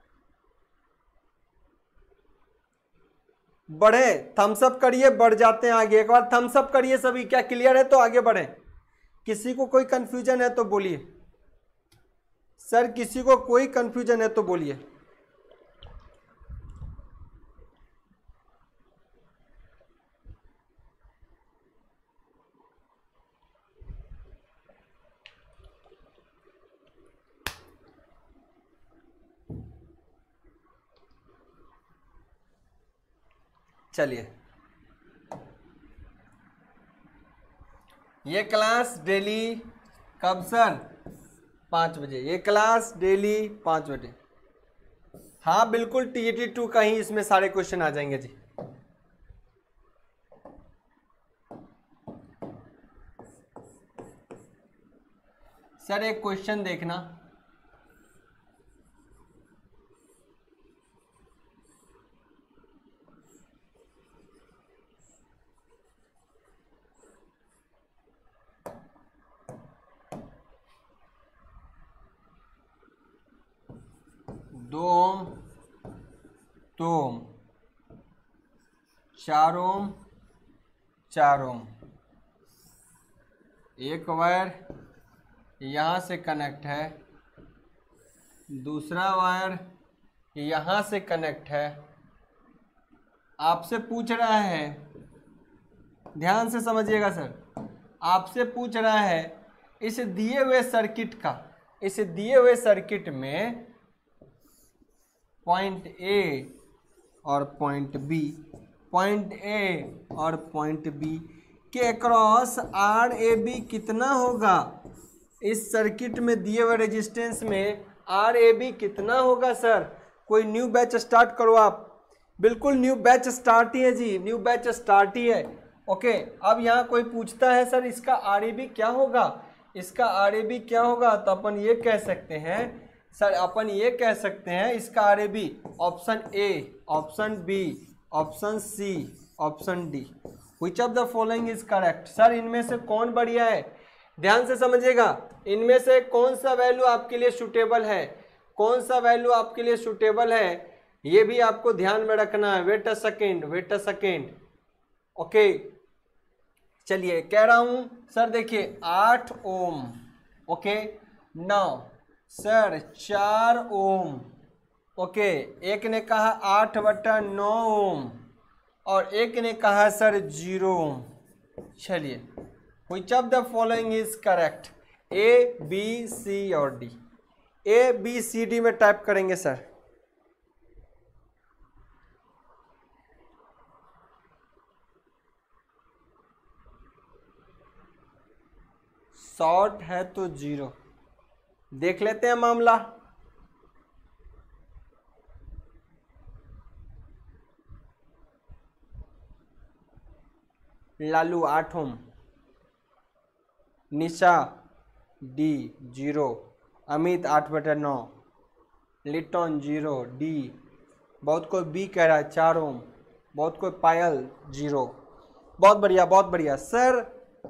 बढ़े, थम्स अप करिए, बढ़ जाते हैं आगे। एक बार थम्स अप करिए सभी। क्या क्लियर है? तो आगे बढ़े। किसी को कोई कंफ्यूजन है तो बोलिए। सर किसी को कोई कंफ्यूजन है तो बोलिए। चलिए, ये क्लास डेली कब सर? 5 बजे। ये क्लास डेली 5 बजे। हाँ बिल्कुल, TET 2 का ही इसमें सारे क्वेश्चन आ जाएंगे जी। सर एक क्वेश्चन देखना, दो ओम, 2 ओम, 4 ओम, 4 ओम, एक वायर यहाँ से कनेक्ट है, दूसरा वायर यहाँ से कनेक्ट है। आपसे पूछ रहा है, ध्यान से समझिएगा सर, आपसे पूछ रहा है इस दिए हुए सर्किट का, इस दिए हुए सर्किट में पॉइंट ए और पॉइंट बी, पॉइंट ए और पॉइंट बी के अक्रॉस RAB कितना होगा? इस सर्किट में दिए हुए रेजिस्टेंस में RAB कितना होगा सर? कोई न्यू बैच स्टार्ट करो आप। बिल्कुल न्यू बैच स्टार्ट ही है जी, न्यू बैच स्टार्ट ही है। ओके, अब यहाँ कोई पूछता है सर इसका RAB क्या होगा, इसका RAB क्या होगा, तो अपन ये कह सकते हैं सर, अपन ये कह सकते हैं इसका RAB option A, option B, option C, option D. Which of the following is correct? Sir इनमें से कौन बढ़िया है? ध्यान से समझिएगा, इनमें से कौन सा वैल्यू आपके लिए सूटेबल है, कौन सा वैल्यू आपके लिए सूटेबल है, ये भी आपको ध्यान में रखना है। Wait a second, wait a second. Okay, चलिए कह रहा हूं सर, देखिए 8 ohm. Okay, 9 sir 4 ohm. Okay, एक ने कहा 8/9 ओम और एक ने कहा सर 0 ओम। चलिए, which of the following is correct? A, B, C और D। A, B, C, D में टाइप करेंगे सर। शॉर्ट है तो 0। देख लेते हैं मामला। लालू 8 ओम, निशा D 0, अमित 8/9, लिटन 0, D। बहुत कोई B कह रहा है 4 ओम, बहुत कोई पायल 0। बहुत बढ़िया, बहुत बढ़िया सर।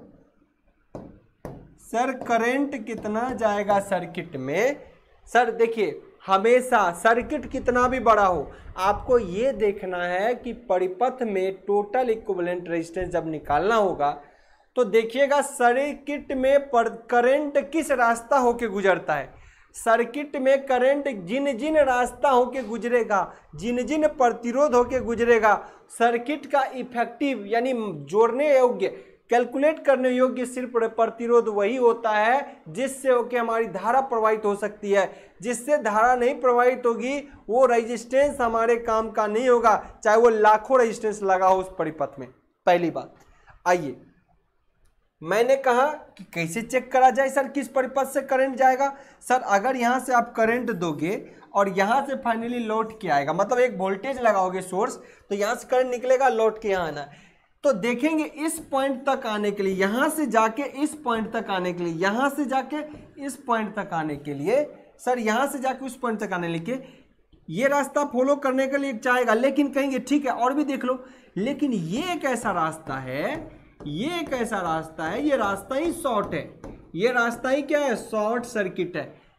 सर करंट कितना जाएगा सर्किट में? सर देखिए, हमेशा सर्किट कितना भी बड़ा हो, आपको ये देखना है कि परिपथ में टोटल इक्विवेलेंट रेजिस्टेंस जब निकालना होगा तो देखिएगा सर्किट में करंट किस रास्ता होके गुजरता है। सर्किट में करंट जिन जिन रास्ता होके गुजरेगा, जिन जिन प्रतिरोध होके गुजरेगा, सर्किट का इफेक्टिव यानी जोड़ने योग्य, कैलकुलेट करने योग्य सिर्फ प्रतिरोध वही होता है जिससे होके हमारी धारा प्रवाहित हो सकती है। जिससे धारा नहीं प्रवाहित होगी वो रेजिस्टेंस हमारे काम का नहीं होगा, चाहे वो लाखों रेजिस्टेंस लगा हो उस परिपथ में। पहली बात। आइए, मैंने कहा कि कैसे चेक करा जाए सर किस परिपथ से करंट जाएगा। सर अगर यहाँ से आप करंट दोगे और यहाँ से फाइनली लौट के आएगा, मतलब एक वोल्टेज लगाओगे सोर्स, तो यहाँ से करंट निकलेगा, लौट के यहाँ आना। तो देखेंगे इस पॉइंट तक आने के लिए, यहाँ से जाके इस पॉइंट तक आने के लिए, यहाँ से जाके इस पॉइंट तक आने के लिए, सर यहाँ से जाके उस पॉइंट तक आने के लिए ये रास्ता फॉलो करने के लिए चाहेगा। लेकिन कहेंगे ठीक है और भी देख लो, लेकिन ये एक ऐसा रास्ता है, ये एक ऐसा रास्ता है, ये रास्ता ही शॉर्ट है, ये रास्ता ही क्या है, शॉर्ट सर्किट है।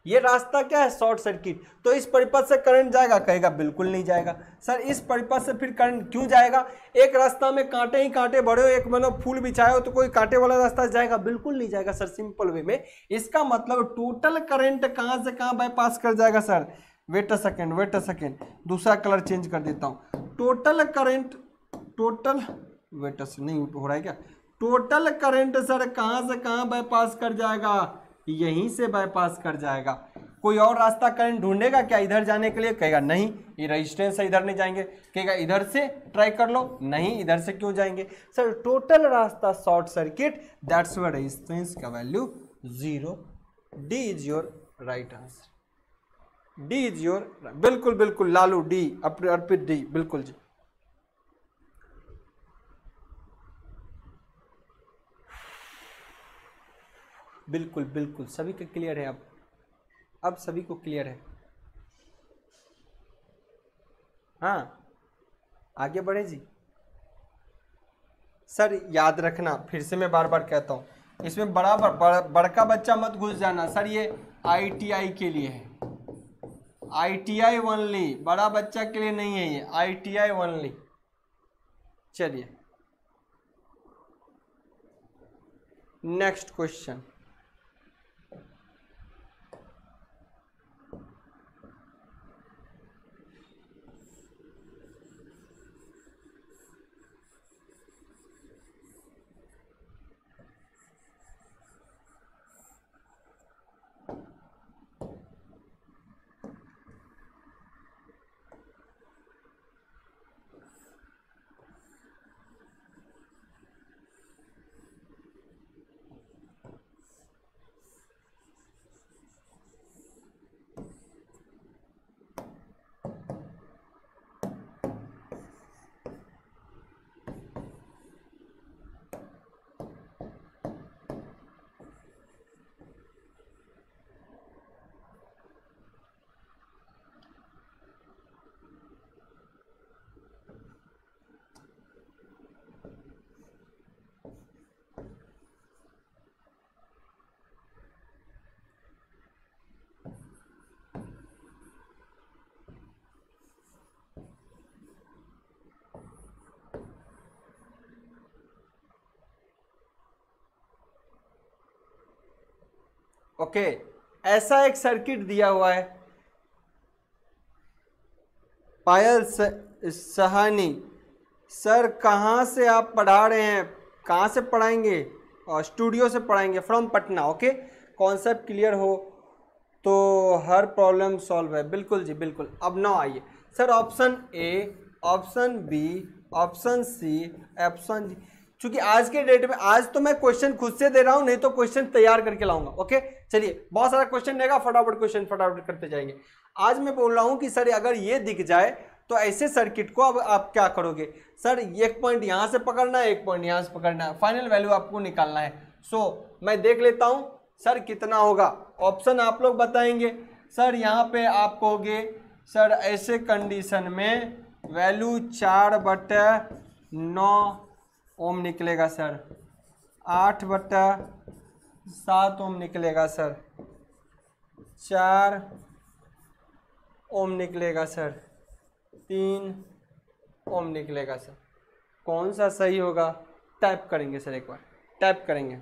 ये रास्ता क्या है, शॉर्ट सर्किट। तो इस परिपथ से करंट जाएगा, कहेगा बिल्कुल नहीं जाएगा। सर इस परिपथ से फिर करंट क्यों जाएगा, एक रास्ता में कांटे ही कांटे भरे हो, एक मतलब फूल बिछाए हो, तो कोई कांटे वाला रास्ता जाएगा, बिल्कुल नहीं जाएगा सर, सिंपल वे में। इसका मतलब टोटल करंट कहां से कहां बाईपास कर जाएगा सर, वेट अ सेकेंड, दूसरा कलर चेंज कर देता हूं। टोटल करंट, टोटल वेट नहीं हो रहा है क्या, टोटल करंट सर कहां से कहां बाईपास कर जाएगा, यहीं से बाईपास कर जाएगा। कोई और रास्ता करंट ढूंढेगा क्या इधर जाने के लिए, कहेगा नहीं, ये रेजिस्टेंस से इधर नहीं जाएंगे, कहेगा इधर से ट्राई कर लो, नहीं इधर से क्यों जाएंगे सर, टोटल रास्ता शॉर्ट सर्किट, दैट्स व्हाई रेजिस्टेंस का value 0। D is your right answer, D is your, बिल्कुल बिल्कुल लालू, डी अर्पित, डी बिल्कुल जी। बिल्कुल बिल्कुल सभी का क्लियर है, अब सभी को क्लियर है। हाँ आगे बढ़े जी। सर याद रखना, फिर से मैं बार बार कहता हूँ, इसमें बड़का बच्चा मत घुस जाना सर, ये आईटीआई के लिए है, आईटीआई ओनली, बड़ा बच्चा के लिए नहीं है ये, आईटीआई ओनली। चलिए नेक्स्ट क्वेश्चन। ओके ऐसा एक सर्किट दिया हुआ है, पायल सहानी सर कहाँ से आप पढ़ा रहे हैं, कहाँ से पढ़ाएंगे, और स्टूडियो से पढ़ाएंगे from Patna. Okay concept clear हो तो हर प्रॉब्लम सॉल्व है, बिल्कुल जी बिल्कुल। अब ना आइए sir, option A, option B, option C, option D, क्योंकि आज के डेट में, आज तो मैं क्वेश्चन खुद से दे रहा हूं, नहीं तो क्वेश्चन तैयार करके लाऊंगा। ओके चलिए, बहुत सारा क्वेश्चन रहेगा, फटाफट क्वेश्चन फटाफट करते जाएंगे। आज मैं बोल रहा हूं कि सर अगर ये दिख जाए तो ऐसे सर्किट को अब आप क्या करोगे सर, एक पॉइंट यहां से पकड़ना है, एक पॉइंट यहां से पकड़ना है, फाइनल वैल्यू आपको निकालना है। मैं देख लेता हूं सर कितना होगा, ऑप्शन आप लोग बताएंगे। सर यहाँ पे आप कहोगे सर ऐसे कंडीशन में वैल्यू 4/9 ओम निकलेगा सर, 8/7 ओम निकलेगा सर, 4 ओम निकलेगा सर, 3 ओम निकलेगा सर। कौन सा सही होगा, टाइप करेंगे सर, एक बार टाइप करेंगे।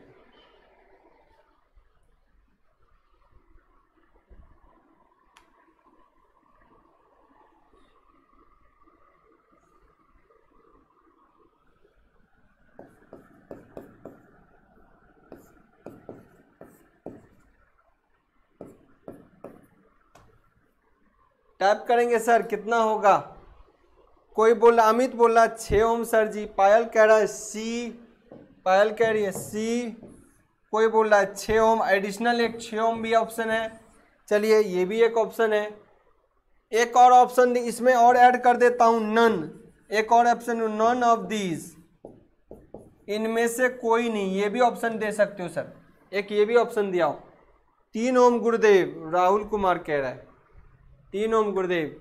टाइप करेंगे सर, कितना होगा। कोई बोल रहा, अमित बोल रहा 6 ओम सर जी, पायल कह रहा है सी, पायल कह रही है सी, कोई बोल रहा है 6 ओम, एडिशनल एक 6 ओम भी ऑप्शन है। चलिए ये भी एक ऑप्शन है, एक और ऑप्शन इसमें और ऐड कर देता हूं, नन, एक और ऑप्शन, नन ऑफ दीज, इनमें से कोई नहीं, ये भी ऑप्शन दे सकते हो सर, एक ये भी ऑप्शन दिया हो। 3 ओम गुरुदेव, राहुल कुमार कह रहा है 3 ओम गुरुदेव।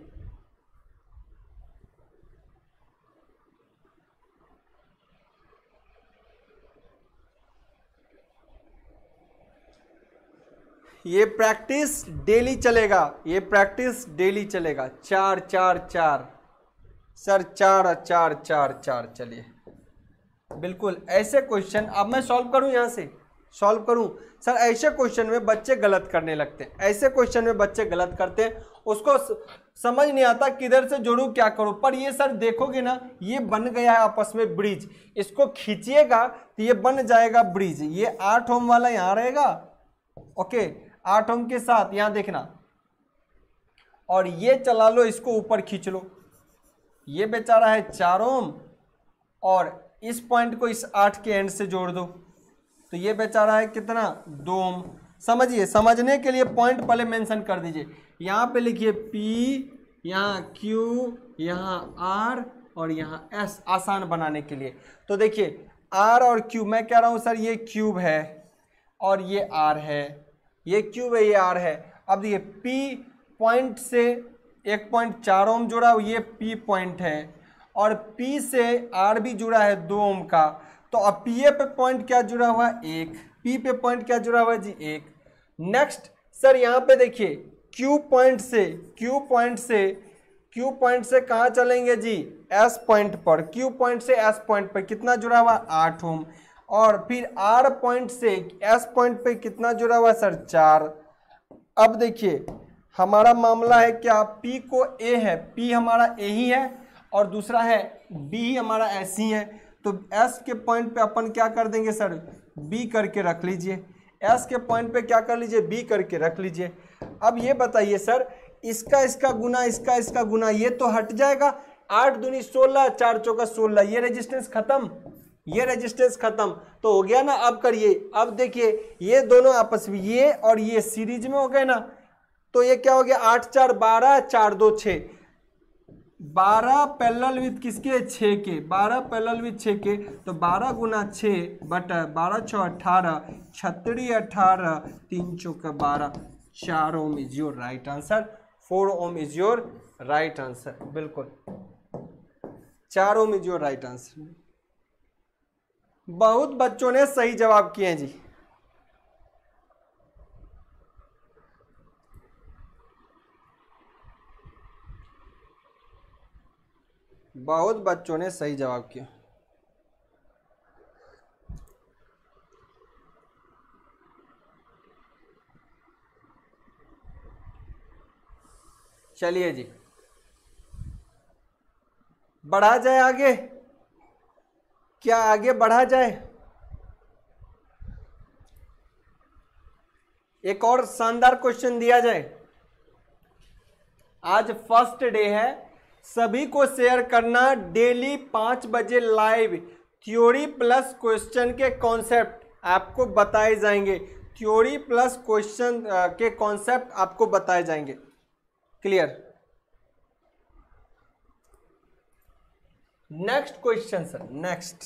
ये प्रैक्टिस डेली चलेगा, ये प्रैक्टिस डेली चलेगा। 4 4 4 सर, 4 4 4 4। चलिए बिल्कुल ऐसे क्वेश्चन अब मैं सॉल्व करूं, यहाँ से सॉल्व करूं सर। ऐसे क्वेश्चन में बच्चे गलत करने लगते हैं, ऐसे क्वेश्चन में बच्चे गलत करते हैं, उसको समझ नहीं आता किधर से जोड़ूं क्या करूं। पर ये सर देखोगे ना, ये बन गया है आपस में ब्रिज, इसको खींचिएगा तो ये बन जाएगा ब्रिज। ये 8 ओम वाला यहाँ रहेगा, ओके, 8 ओम के साथ यहाँ देखना, और ये चला लो, इसको ऊपर खींच लो, ये बेचारा है 4 ओम, और इस पॉइंट को इस 8 के एंड से जोड़ दो, तो ये बेचारा है कितना, 2 ओम। समझिए, समझने के लिए पॉइंट पहले मेंशन कर दीजिए। यहाँ पे लिखिए P, यहाँ Q, यहाँ R और यहाँ S, आसान बनाने के लिए। तो देखिए R और Q, मैं कह रहा हूँ सर ये क्यूब है और ये R है, ये क्यूब है, ये R है। अब देखिए P पॉइंट से 1.4 ओम जुड़ा, ये P पॉइंट है, और P से R भी जुड़ा है 2 ओम का। तो अब PA पे पॉइंट क्या जुड़ा हुआ है, 1। P पे पॉइंट क्या जुड़ा हुआ है जी, 1। नेक्स्ट सर यहाँ पे देखिए Q पॉइंट से कहाँ चलेंगे जी, S पॉइंट पर। Q पॉइंट से S पॉइंट पर कितना जुड़ा हुआ, 8 ओम। और फिर R पॉइंट से S पॉइंट पे कितना जुड़ा हुआ सर, 4। अब देखिए हमारा मामला है क्या, P को A है, P हमारा A ही है, और दूसरा है B ही हमारा S ही है। तो S के पॉइंट पे अपन क्या कर देंगे सर, B करके रख लीजिए। S के पॉइंट पे क्या कर लीजिए, B करके रख लीजिए। अब ये बताइए सर, इसका गुना, इसका गुना, ये तो हट जाएगा। 8 दूनी 16, 4 चौका 16, ये रेजिस्टेंस खत्म, ये रेजिस्टेंस खत्म। तो हो गया ना। अब करिए, अब देखिए ये दोनों आपस में, ये और ये सीरीज में हो गए ना, तो ये क्या हो गया, 8 4 12, 4 2 6, 12 पैरेलल विथ किसके, 6 के, 12 पैरेलल विथ 6 के। तो 12 गुना 6 बटा 12 6 18, 36 18, 3 चौका 12, 4 ohm is your right answer. 4 ohm is your right answer, बिल्कुल 4 ohm is your right answer. बहुत बच्चों ने सही जवाब किए हैं जी। बहुत बच्चों ने सही जवाब किया। चलिए जी, बढ़ा जाए आगे, क्या आगे बढ़ा जाए? एक और शानदार क्वेश्चन दिया जाए। आज फर्स्ट डे है, सभी को शेयर करना। डेली 5 बजे लाइव थ्योरी प्लस क्वेश्चन के कॉन्सेप्ट आपको बताए जाएंगे। थ्योरी प्लस क्वेश्चन के कॉन्सेप्ट आपको बताए जाएंगे। Clear? Next question sir, next.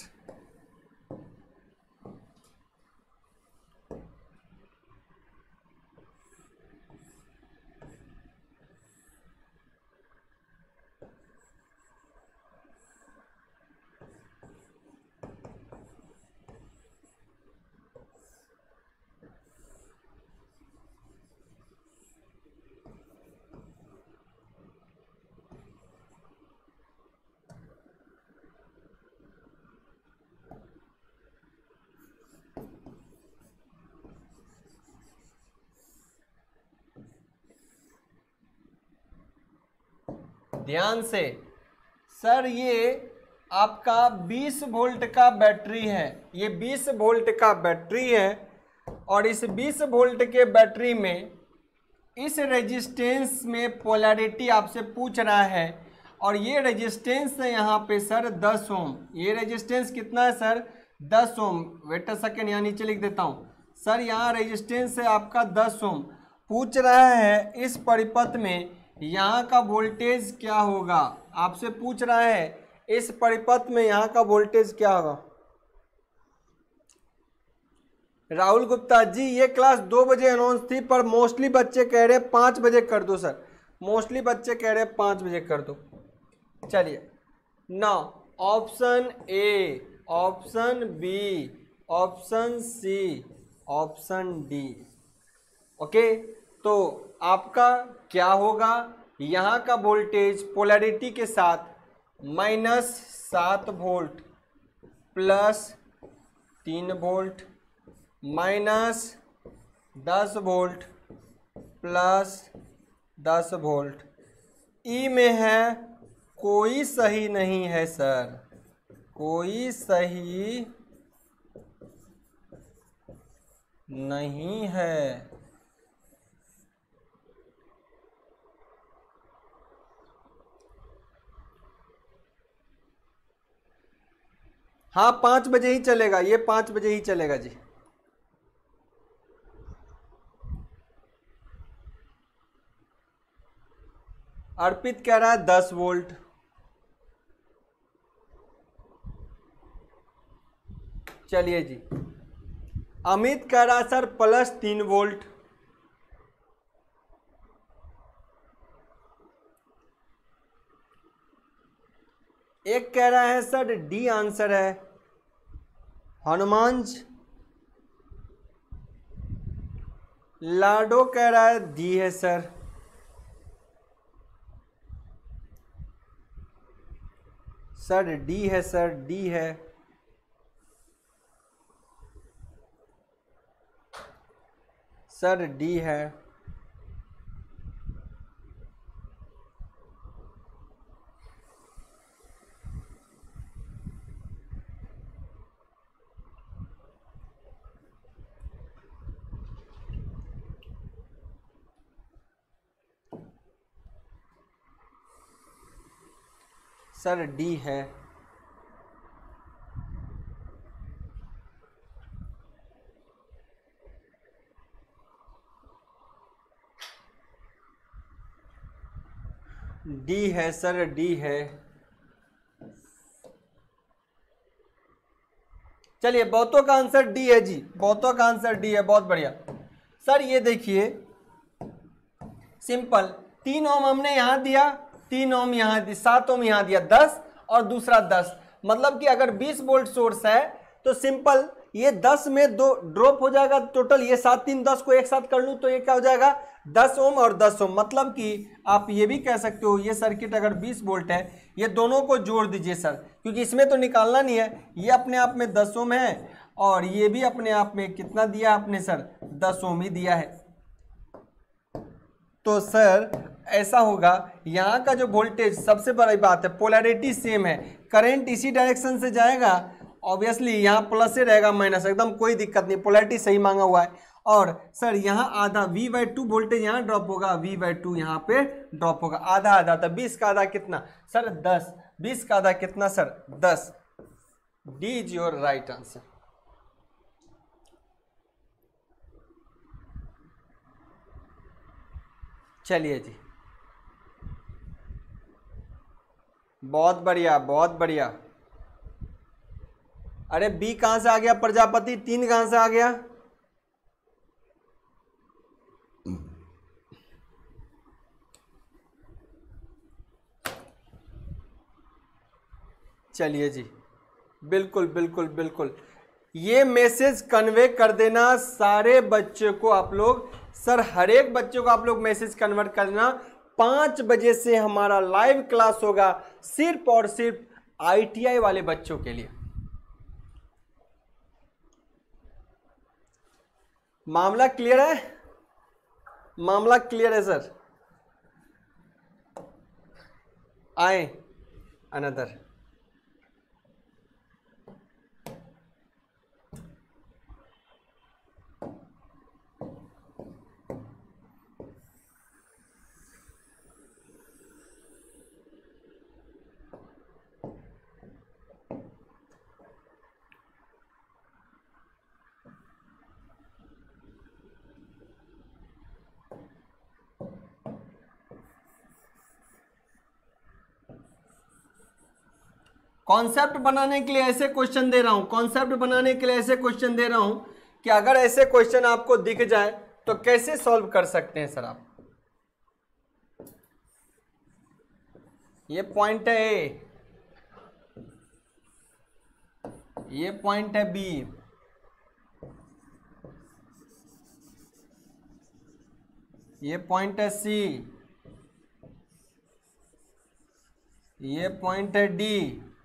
ध्यान से सर, ये आपका 20 वोल्ट का बैटरी है, ये 20 वोल्ट का बैटरी है, और इस 20 वोल्ट के बैटरी में इस रेजिस्टेंस में पोलैरिटी आपसे पूछ रहा है, और ये रेजिस्टेंस है यहाँ पे सर 10 ओम। ये रेजिस्टेंस कितना है sir, 10 ohm. Wait a second, यहाँ नीचे लिख देता हूँ सर। यहाँ रेजिस्टेंस है आपका 10 ओम। पूछ रहा है इस परिपथ में यहाँ का वोल्टेज क्या होगा, आपसे पूछ रहा है इस परिपथ में यहाँ का वोल्टेज क्या होगा। राहुल गुप्ता जी, ये क्लास 2 बजे अनाउंस थी, पर मोस्टली बच्चे कह रहे हैं 5 बजे कर दो सर। मोस्टली बच्चे कह रहे हैं 5 बजे कर दो। चलिए now, option A, option B, option C, option D. Okay, तो आपका क्या होगा, यहाँ का वोल्टेज पोलैरिटी के साथ -7 volt plus 3 volt -10 volt plus 10 volt. ई में है कोई सही नहीं है सर, कोई सही नहीं है। हाँ 5 बजे ही चलेगा, ये 5 बजे ही चलेगा जी। अर्पित कह रहा है 10 वोल्ट। चलिए जी, अमित कह रहा है सर +3 वोल्ट। एक कह रहा है सर डी आंसर है। हनुमान लाडो कह रहा है डी है सर। सर डी है सर, डी है। सर डी है। सर डी है। डी है सर, डी है। चलिए बहुतों का आंसर डी है जी, बहुतों का आंसर डी है, बहुत बढ़िया। सर ये देखिए सिंपल, 3 ओम हमने यहां दिया, 3 ओम यहां दिया, 7 ओम यहां दिया, 10 और दूसरा 10, मतलब कि अगर 20 वोल्ट सोर्स है तो सिंपल ये 10 में 2 ड्रॉप हो जाएगा टोटल, ये 7 3 10 को एक साथ कर लूं तो ये क्या हो जाएगा 10 ओम और 10 ओम। मतलब कि आप ये भी कह सकते हो ये सर्किट अगर 20 वोल्ट है, ये दोनों को जोड़ दीजिए सर, क्योंकि इसमें तो निकालना नहीं है, ये अपने आप में 10 ओम है और ये भी अपने आप में कितना दिया आपने सर 10 ओम ही दिया है। तो सर ऐसा होगा, यहाँ का जो वोल्टेज सबसे बड़ी बात है पोलैरिटी सेम है, करंट इसी डायरेक्शन से जाएगा, ऑब्वियसली यहाँ प्लस से रहेगा माइनस, एकदम कोई दिक्कत नहीं, पोलैरिटी सही मांगा हुआ है। और सर यहाँ आधा V/2 वोल्टेज यहाँ ड्रॉप होगा, V/2 यहाँ पे ड्रॉप होगा, आधा आधा, तो 20 का आधा कितना सर 10, 20 का आधा कितना sir 10। D is your right answer. चलिए जी, बहुत बढ़िया बहुत बढ़िया। अरे बी कहां से आ गया प्रजापति, 3 कहां से आ गया। चलिए जी, बिल्कुल बिल्कुल बिल्कुल, ये मैसेज कन्वे कर देना सारे बच्चों को आप लोग, सर हर एक बच्चे को आप लोग मैसेज कन्वर्ट करना। 5 बजे से हमारा लाइव क्लास होगा सिर्फ और सिर्फ ITI वाले बच्चों के लिए। मामला क्लियर है, मामला क्लियर है सर। आए अनदर, कॉन्सेप्ट बनाने के लिए ऐसे क्वेश्चन दे रहा हूं, कॉन्सेप्ट बनाने के लिए ऐसे क्वेश्चन दे रहा हूं कि अगर ऐसे क्वेश्चन आपको दिख जाए तो कैसे सॉल्व कर सकते हैं सर आप। ये पॉइंट है ए, ये पॉइंट है बी, ये पॉइंट है सी, ये पॉइंट है D.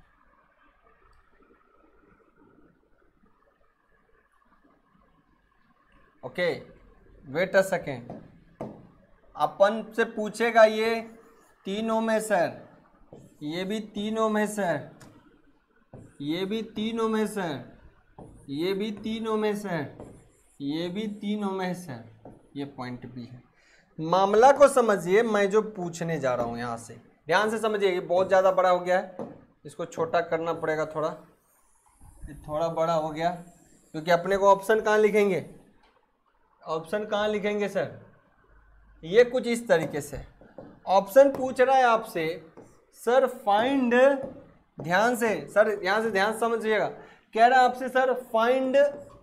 Okay, wait a second, अपन से पूछेगा ये 3 ओम है सर, ये भी 3 ओम है सर, ये भी 3 ओम है सर, ये भी 3 ओम है सर, ये भी 3 ओम है सर, ये पॉइंट भी है। मामला को समझिए, मैं जो पूछने जा रहा हूँ यहाँ से ध्यान से समझिए। ये बहुत ज़्यादा बड़ा हो गया है, इसको छोटा करना पड़ेगा थोड़ा, ये थोड़ा बड़ा हो गया, क्योंकि अपने को ऑप्शन कहाँ लिखेंगे, ऑप्शन कहाँ लिखेंगे सर, ये कुछ इस तरीके से ऑप्शन पूछ रहा है आपसे सर फाइंड, ध्यान से सर, यहाँ से ध्यान समझिएगा, कह रहा है आपसे sir find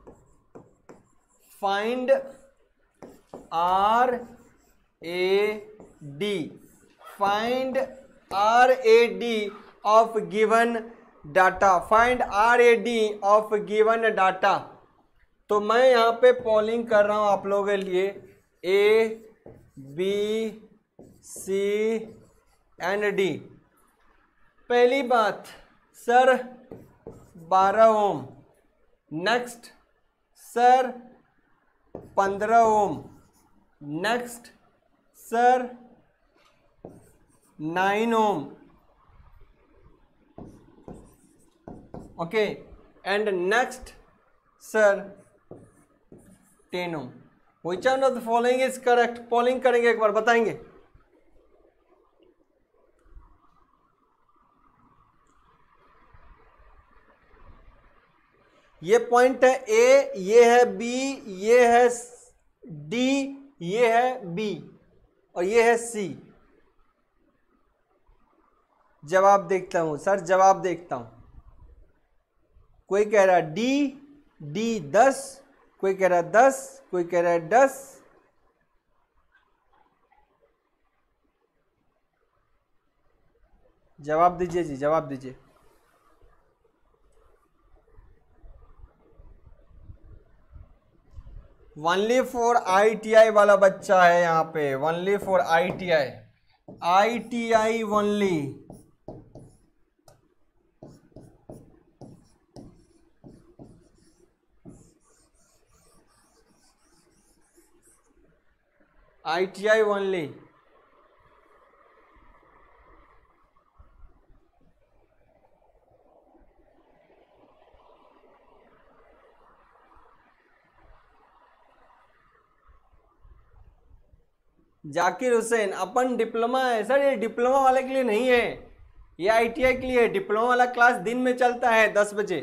R A D, find R A D of given data, find R A D of given data. तो मैं यहाँ पे पॉलिंग कर रहा हूँ आप लोगों के लिए A B C and D. पहली बात sir 12 ohm, next sir 15 ohm, next sir 9 ohm, okay, and next sir 10 ohm. Which one of the following is correct? Polling करेंगे, एक बार बताएंगे। ये पॉइंट है ए, ये है बी, ये है डी, ये है बी और ये है सी। जवाब देखता हूं सर, जवाब देखता हूं। कोई कह रहा है डी 10, कोई कह रहा है 10, कोई कह रहा है 10। जवाब दीजिए जी, जवाब दीजिए। ओनली फॉर ITI वाला बच्चा है यहाँ पे, only for ITI, ITI only. ITI only. Zakir Hussain, अपन डिप्लोमा है सर, ये डिप्लोमा वाले के लिए नहीं है, ये ITI के लिए है। डिप्लोमा वाला क्लास दिन में चलता है 10 बजे।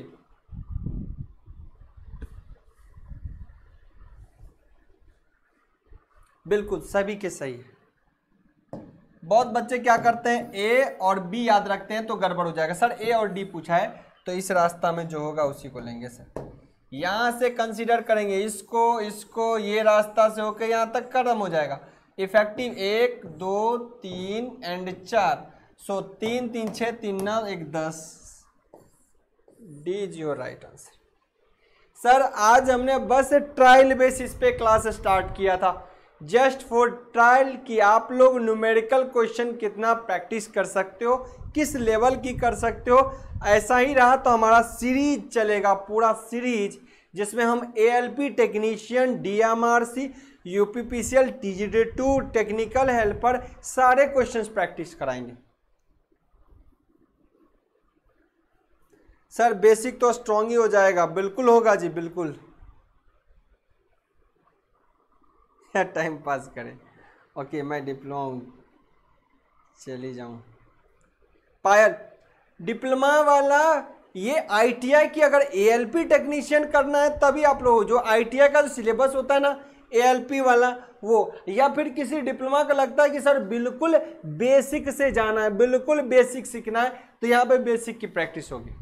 बिल्कुल सभी के सही है। बहुत बच्चे क्या करते हैं, ए और बी याद रखते हैं तो गड़बड़ हो जाएगा। सर ए और डी पूछा है तो इस रास्ता में जो होगा उसी को लेंगे सर। यहां से कंसीडर करेंगे इसको, इसको, ये रास्ता से होकर यहां तक खत्म हो जाएगा। Effective 1 2 3 and 4, so 3 3 6 3 9 1 10। D is your right answer. Sir आज हमने बस ट्रायल बेसिस पे क्लास स्टार्ट किया था, जस्ट फॉर ट्रायल कि आप लोग न्यूमेरिकल क्वेश्चन कितना प्रैक्टिस कर सकते हो, किस लेवल की कर सकते हो। ऐसा ही रहा तो हमारा सीरीज चलेगा, पूरा सीरीज, जिसमें हम ALP technician, DMRC, UPPCL, TGD2, technical helper सारे क्वेश्चंस प्रैक्टिस कराएंगे। सर बेसिक तो स्ट्रॉन्ग ही हो जाएगा, बिल्कुल होगा जी, बिल्कुल। टाइम पास करें, ओके, मैं डिप्लोमा चली जाऊं। पायल, डिप्लोमा वाला ये ITI की अगर ALP टेक्नीशियन करना है तभी आप लोग, जो ITI का जो सिलेबस होता है ना ALP वाला वो, या फिर किसी डिप्लोमा का लगता है कि सर बिल्कुल बेसिक से जाना है, बिल्कुल बेसिक सीखना है, तो यहाँ पे बेसिक की प्रैक्टिस होगी।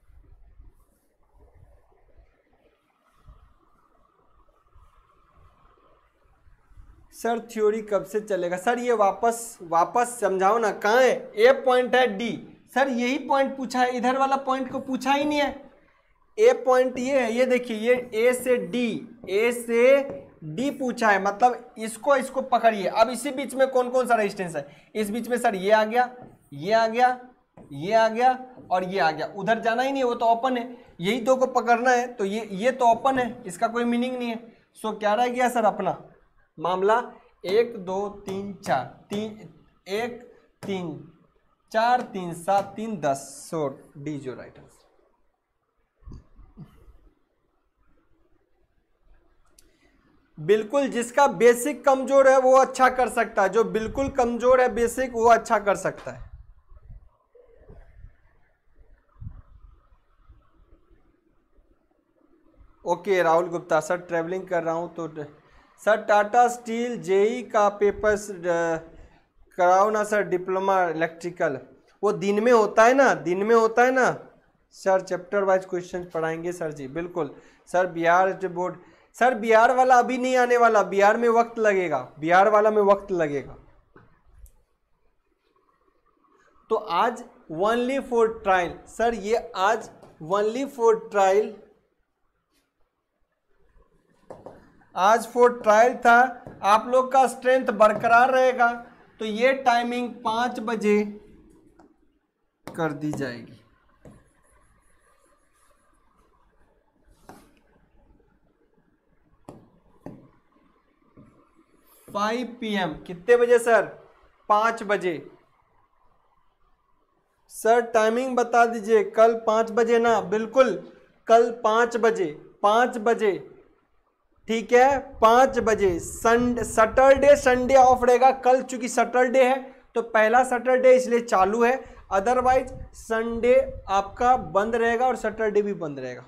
सर थ्योरी कब से चलेगा? सर ये वापस समझाओ ना, कहाँ है? ए पॉइंट है डी, सर यही पॉइंट पूछा है, इधर वाला पॉइंट को पूछा ही नहीं है। ए पॉइंट ये है, ये देखिए, ये ए से डी, ए से डी पूछा है, मतलब इसको इसको पकड़िए। अब इसी बीच में कौन कौन सा रेजिस्टेंस है, इस बीच में सर ये आ गया, ये आ गया, ये आ गया और ये आ गया, उधर जाना ही नहीं है, वो तो ओपन है, यही दो को पकड़ना है, तो ये तो ओपन है, इसका कोई मीनिंग नहीं है। सो क्या रह गया सर अपना मामला, 1 2 3 4, 1 3 4 3 7 3 10, सो डी जो राइट आंसर। बिल्कुल, जिसका बेसिक कमजोर है वो अच्छा कर सकता है, जो बिल्कुल कमजोर है बेसिक वो अच्छा कर सकता है। Okay Rahul Gupta, sir travelling कर रहा हूं तो सर टाटा स्टील जेई का पेपर्स कराओ ना सर, डिप्लोमा इलेक्ट्रिकल, वो दिन में होता है ना, दिन में होता है ना सर, चैप्टर वाइज क्वेश्चन पढ़ाएंगे सर जी, बिल्कुल sir. Bihar board sir, Bihar वाला अभी नहीं आने वाला, बिहार में वक्त लगेगा, बिहार वाला में वक्त लगेगा। तो आज ओनली फॉर ट्रायल सर, ये आज ओनली फॉर ट्रायल, आज फॉर ट्रायल था, आप लोग का स्ट्रेंथ बरकरार रहेगा तो ये टाइमिंग 5 बजे कर दी जाएगी। 5 PM, कितने बजे सर, 5 बजे। सर टाइमिंग बता दीजिए, कल 5 बजे ना, बिल्कुल कल 5 बजे, 5 बजे ठीक है, 5 बजे। सैटरडे संडे ऑफ रहेगा कल, चूंकि सैटरडे है तो पहला सैटरडे इसलिए चालू है, अदरवाइज संडे आपका बंद रहेगा और सैटरडे भी बंद रहेगा।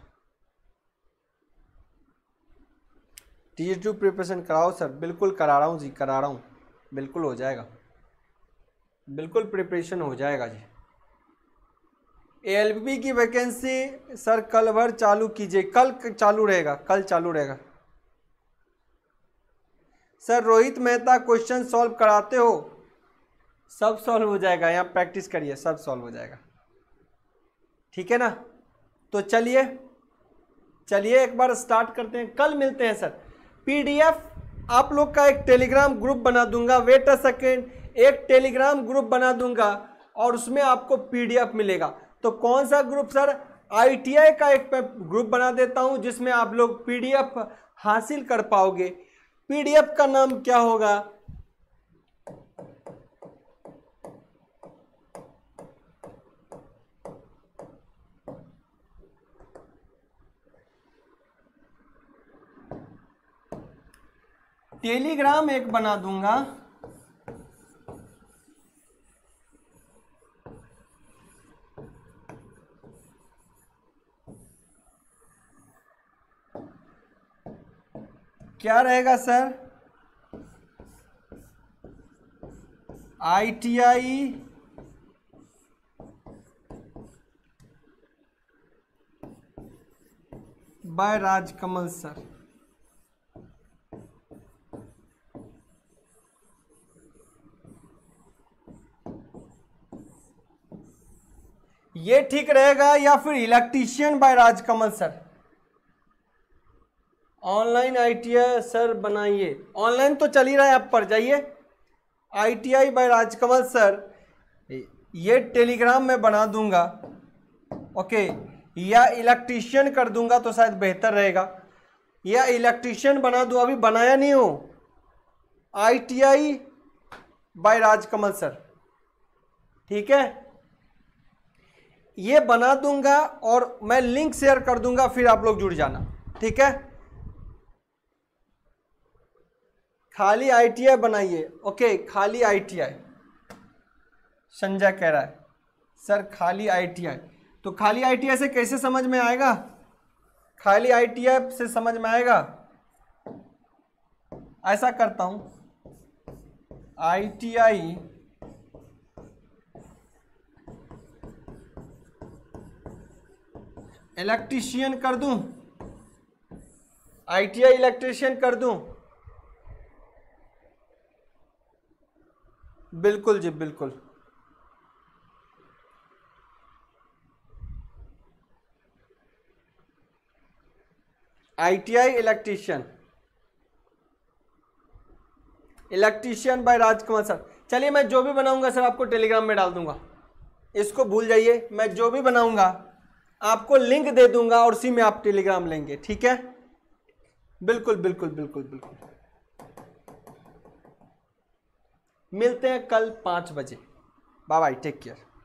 TG2 प्रिपरेशन कराओ सर, बिल्कुल करा रहा हूँ जी, करा रहा हूँ, बिल्कुल हो जाएगा, बिल्कुल प्रिपरेशन हो जाएगा जी। ALPP की वैकेंसी सर कल भर चालू कीजिए, कल चालू रहेगा, कल चालू रहेगा। Sir Rohit Mehta question solve कराते हो, सब सॉल्व हो जाएगा, यहाँ प्रैक्टिस करिए, सब सॉल्व हो जाएगा, ठीक है ना। तो चलिए चलिए एक बार स्टार्ट करते हैं, कल मिलते हैं सर। PDF आप लोग का एक टेलीग्राम ग्रुप बना दूंगा, वेट अ सेकेंड, एक टेलीग्राम ग्रुप बना दूंगा और उसमें आपको PDF मिलेगा। तो कौन सा ग्रुप सर, ITI का एक ग्रुप बना देता हूं जिसमें आप लोग PDF हासिल कर पाओगे। PDF का नाम क्या होगा, टेलीग्राम एक बना दूंगा, क्या रहेगा sir, ITI by Rajkamal sir. ये ठीक रहेगा या फिर electrician by Rajkamal sir, online ITI sir बनाइए, ऑनलाइन तो चल ही रहा है, आप पर जाइए। ITI बाय राजकमल सर, ये टेलीग्राम में बना दूंगा, ओके, या इलेक्ट्रीशियन कर दूंगा तो शायद बेहतर रहेगा, या इलेक्ट्रीशियन बना दूं, अभी बनाया नहीं हो, ITI बाय राजकमल सर, ठीक है, ये बना दूंगा और मैं लिंक शेयर कर दूंगा, फिर आप लोग जुड़ जाना, ठीक है। खाली ITI बनाइए, ओके, खाली ITI, संजय कह रहा है सर खाली ITI, तो खाली ITI से कैसे समझ में आएगा, खाली ITI से समझ में आएगा, ऐसा करता हूं, ITI इलेक्ट्रीशियन कर दूं, ITI इलेक्ट्रीशियन कर दूं, बिल्कुल जी बिल्कुल, ITI electrician, electrician by Rajkumar sir. चलिए मैं जो भी बनाऊंगा सर आपको टेलीग्राम में डाल दूंगा, इसको भूल जाइए। मैं जो भी बनाऊंगा आपको लिंक दे दूंगा और उसी में आप टेलीग्राम लेंगे, ठीक है? बिल्कुल बिल्कुल बिल्कुल बिल्कुल। मिलते हैं कल 5 बजे। Bye bye, take care.